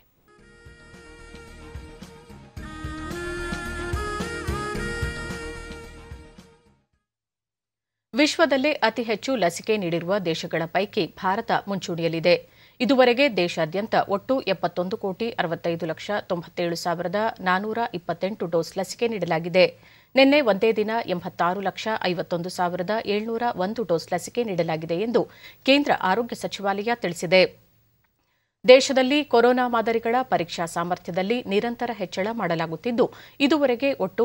ವಿಶ್ವದಲ್ಲೇ ಅತಿ ಹೆಚ್ಚು ಲಸಿಕೆ ನೀಡಿರುವ ದೇಶಗಳ ಪೈಕಿ ಭಾರತ ಮುಂಚೂಣಿಯಲ್ಲಿದೆ. ಇದುವರೆಗೆ ದೇಶಾದ್ಯಂತ ಒಟ್ಟು 71,97,97,428 ಡೋಸ್ ಲಸಿಕೆ ನೀಡಲಾಗಿದೆ. ನಿನ್ನೆ ಒಂದೇ ದಿನ 86,51,701 ಡೋಸ್ ಲಸಿಕೆ ನೀಡಲಾಗಿದೆ ಎಂದು ಕೇಂದ್ರ ಆರೋಗ್ಯ ಸಚಿವಾಲಯ ತಿಳಿಸಿದೆ. ದೇಶದಲ್ಲಿ ಕೊರೋನಾ ಮಾದರಿಗಳ ಪರೀಕ್ಷಾ ಸಾಮರ್ಥ್ಯದಲ್ಲಿ ನಿರಂತರ ಹೆಚ್ಚಳ ಮಾಡಲಾಗುತ್ತಿದ್ದು, ಇದುವರೆಗೆ ಒಟ್ಟು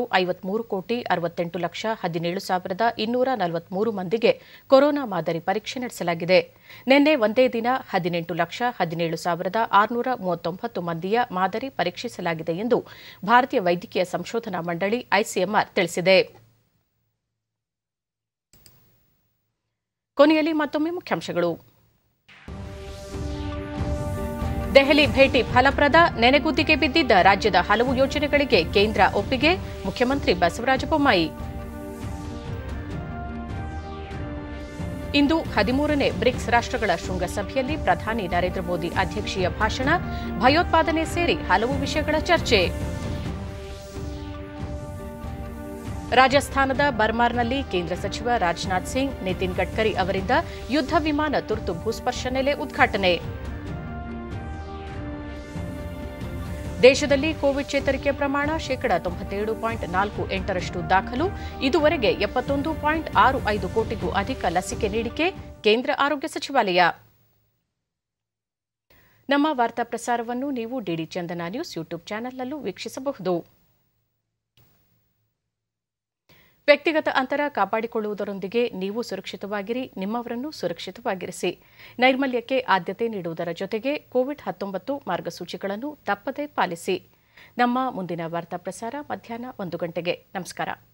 53,68,17,243 ಮಂದಿಗೆ ಕೊರೋನಾ ಮಾದರಿ ಪರೀಕ್ಷೆ ನಡೆಸಲಾಗಿದೆ. ನಿನ್ನೆ ಒಂದೇ ದಿನ 18,17,639 ಮಂದಿಯ ಮಾದರಿ ಪರೀಕ್ಷಿಸಲಾಗಿದೆ ಎಂದು ಭಾರತೀಯ ವೈದ್ಯಕೀಯ ಸಂಶೋಧನಾ ಮಂಡಳಿ ಐಸಿಎಂಆರ್ ತಿಳಿಸಿದೆ. ಕೊನೆಯಲ್ಲಿ ಮತ್ತೊಮ್ಮೆ ಮುಖ್ಯಾಂಶಗಳು. ದೆಹಲಿ ಭೇಟಿ ಫಲಪ್ರದ, ನೆನೆಗುದ್ದಿಗೆ ಬಿದ್ದಿದ್ದ ರಾಜ್ಯದ ಹಲವು ಯೋಜನೆಗಳಿಗೆ ಕೇಂದ್ರ ಒಪ್ಪಿಗೆ, ಮುಖ್ಯಮಂತ್ರಿ ಬಸವರಾಜ ಬೊಮ್ಮಾಯಿ. ಇಂದು 13ನೇ ಬ್ರಿಕ್ಸ್ ರಾಷ್ಟ್ರಗಳ ಶೃಂಗಸಭೆಯಲ್ಲಿ ಪ್ರಧಾನಿ ನರೇಂದ್ರ ಮೋದಿ ಅಧ್ಯಕ್ಷೀಯ ಭಾಷಣ, ಭಯೋತ್ಪಾದನೆ ಸೇರಿ ಹಲವು ವಿಷಯಗಳ ಚರ್ಚೆ. ರಾಜಸ್ಥಾನದ ಬರ್ಮಾರ್ನಲ್ಲಿ ಕೇಂದ್ರ ಸಚಿವ ರಾಜನಾಥ್ ಸಿಂಗ್, ನಿತಿನ್ ಗಡ್ಕರಿ ಅವರಿಂದ ಯುದ್ಧ ವಿಮಾನ ತುರ್ತು ಭೂಸ್ಪರ್ಶ ನೆಲೆ ಉದ್ಘಾಟನೆ. ದೇಶದಲ್ಲಿ ಕೋವಿಡ್ ಚೇತರಿಕೆ ಪ್ರಮಾಣ 97.48% ದಾಖಲು. ಇದುವರೆಗೆ 71.65 ಕೋಟಿಗೂ ಅಧಿಕ ಲಸಿಕೆ ನೀಡಿಕೆ, ಕೇಂದ್ರ ಆರೋಗ್ಯ ಸಚಿವಾಲಯ. ನಮ್ಮ ವಾರ್ತಾ ಪ್ರಸಾರವನ್ನು ನೀವು ಡಿಡಿ ಚಂದನ ನ್ಯೂಸ್ ಯೂಟ್ಯೂಬ್ ಚಾನೆಲ್ನಲ್ಲೂ ವೀಕ್ಷಿಸಬಹುದು. ವ್ಯಕ್ತಿಗತ ಅಂತರ ಕಾಪಾಡಿಕೊಳ್ಳುವುದರೊಂದಿಗೆ ನೀವು ಸುರಕ್ಷಿತವಾಗಿರಿ, ನಿಮ್ಮವರನ್ನು ಸುರಕ್ಷಿತವಾಗಿರಿಸಿ. ನೈರ್ಮಲ್ಯಕ್ಕೆ ಆದ್ಯತೆ ನೀಡುವುದರ ಜೊತೆಗೆ ಕೋವಿಡ್-19 ಮಾರ್ಗಸೂಚಿಗಳನ್ನು ತಪ್ಪದೇ ಪಾಲಿಸಿ. ನಮ್ಮ ಮುಂದಿನ ವಾರ್ತಾ ಪ್ರಸಾರ ಮಧ್ಯಾಹ್ನ 1 ಗಂಟೆಗೆ. ನಮಸ್ಕಾರ.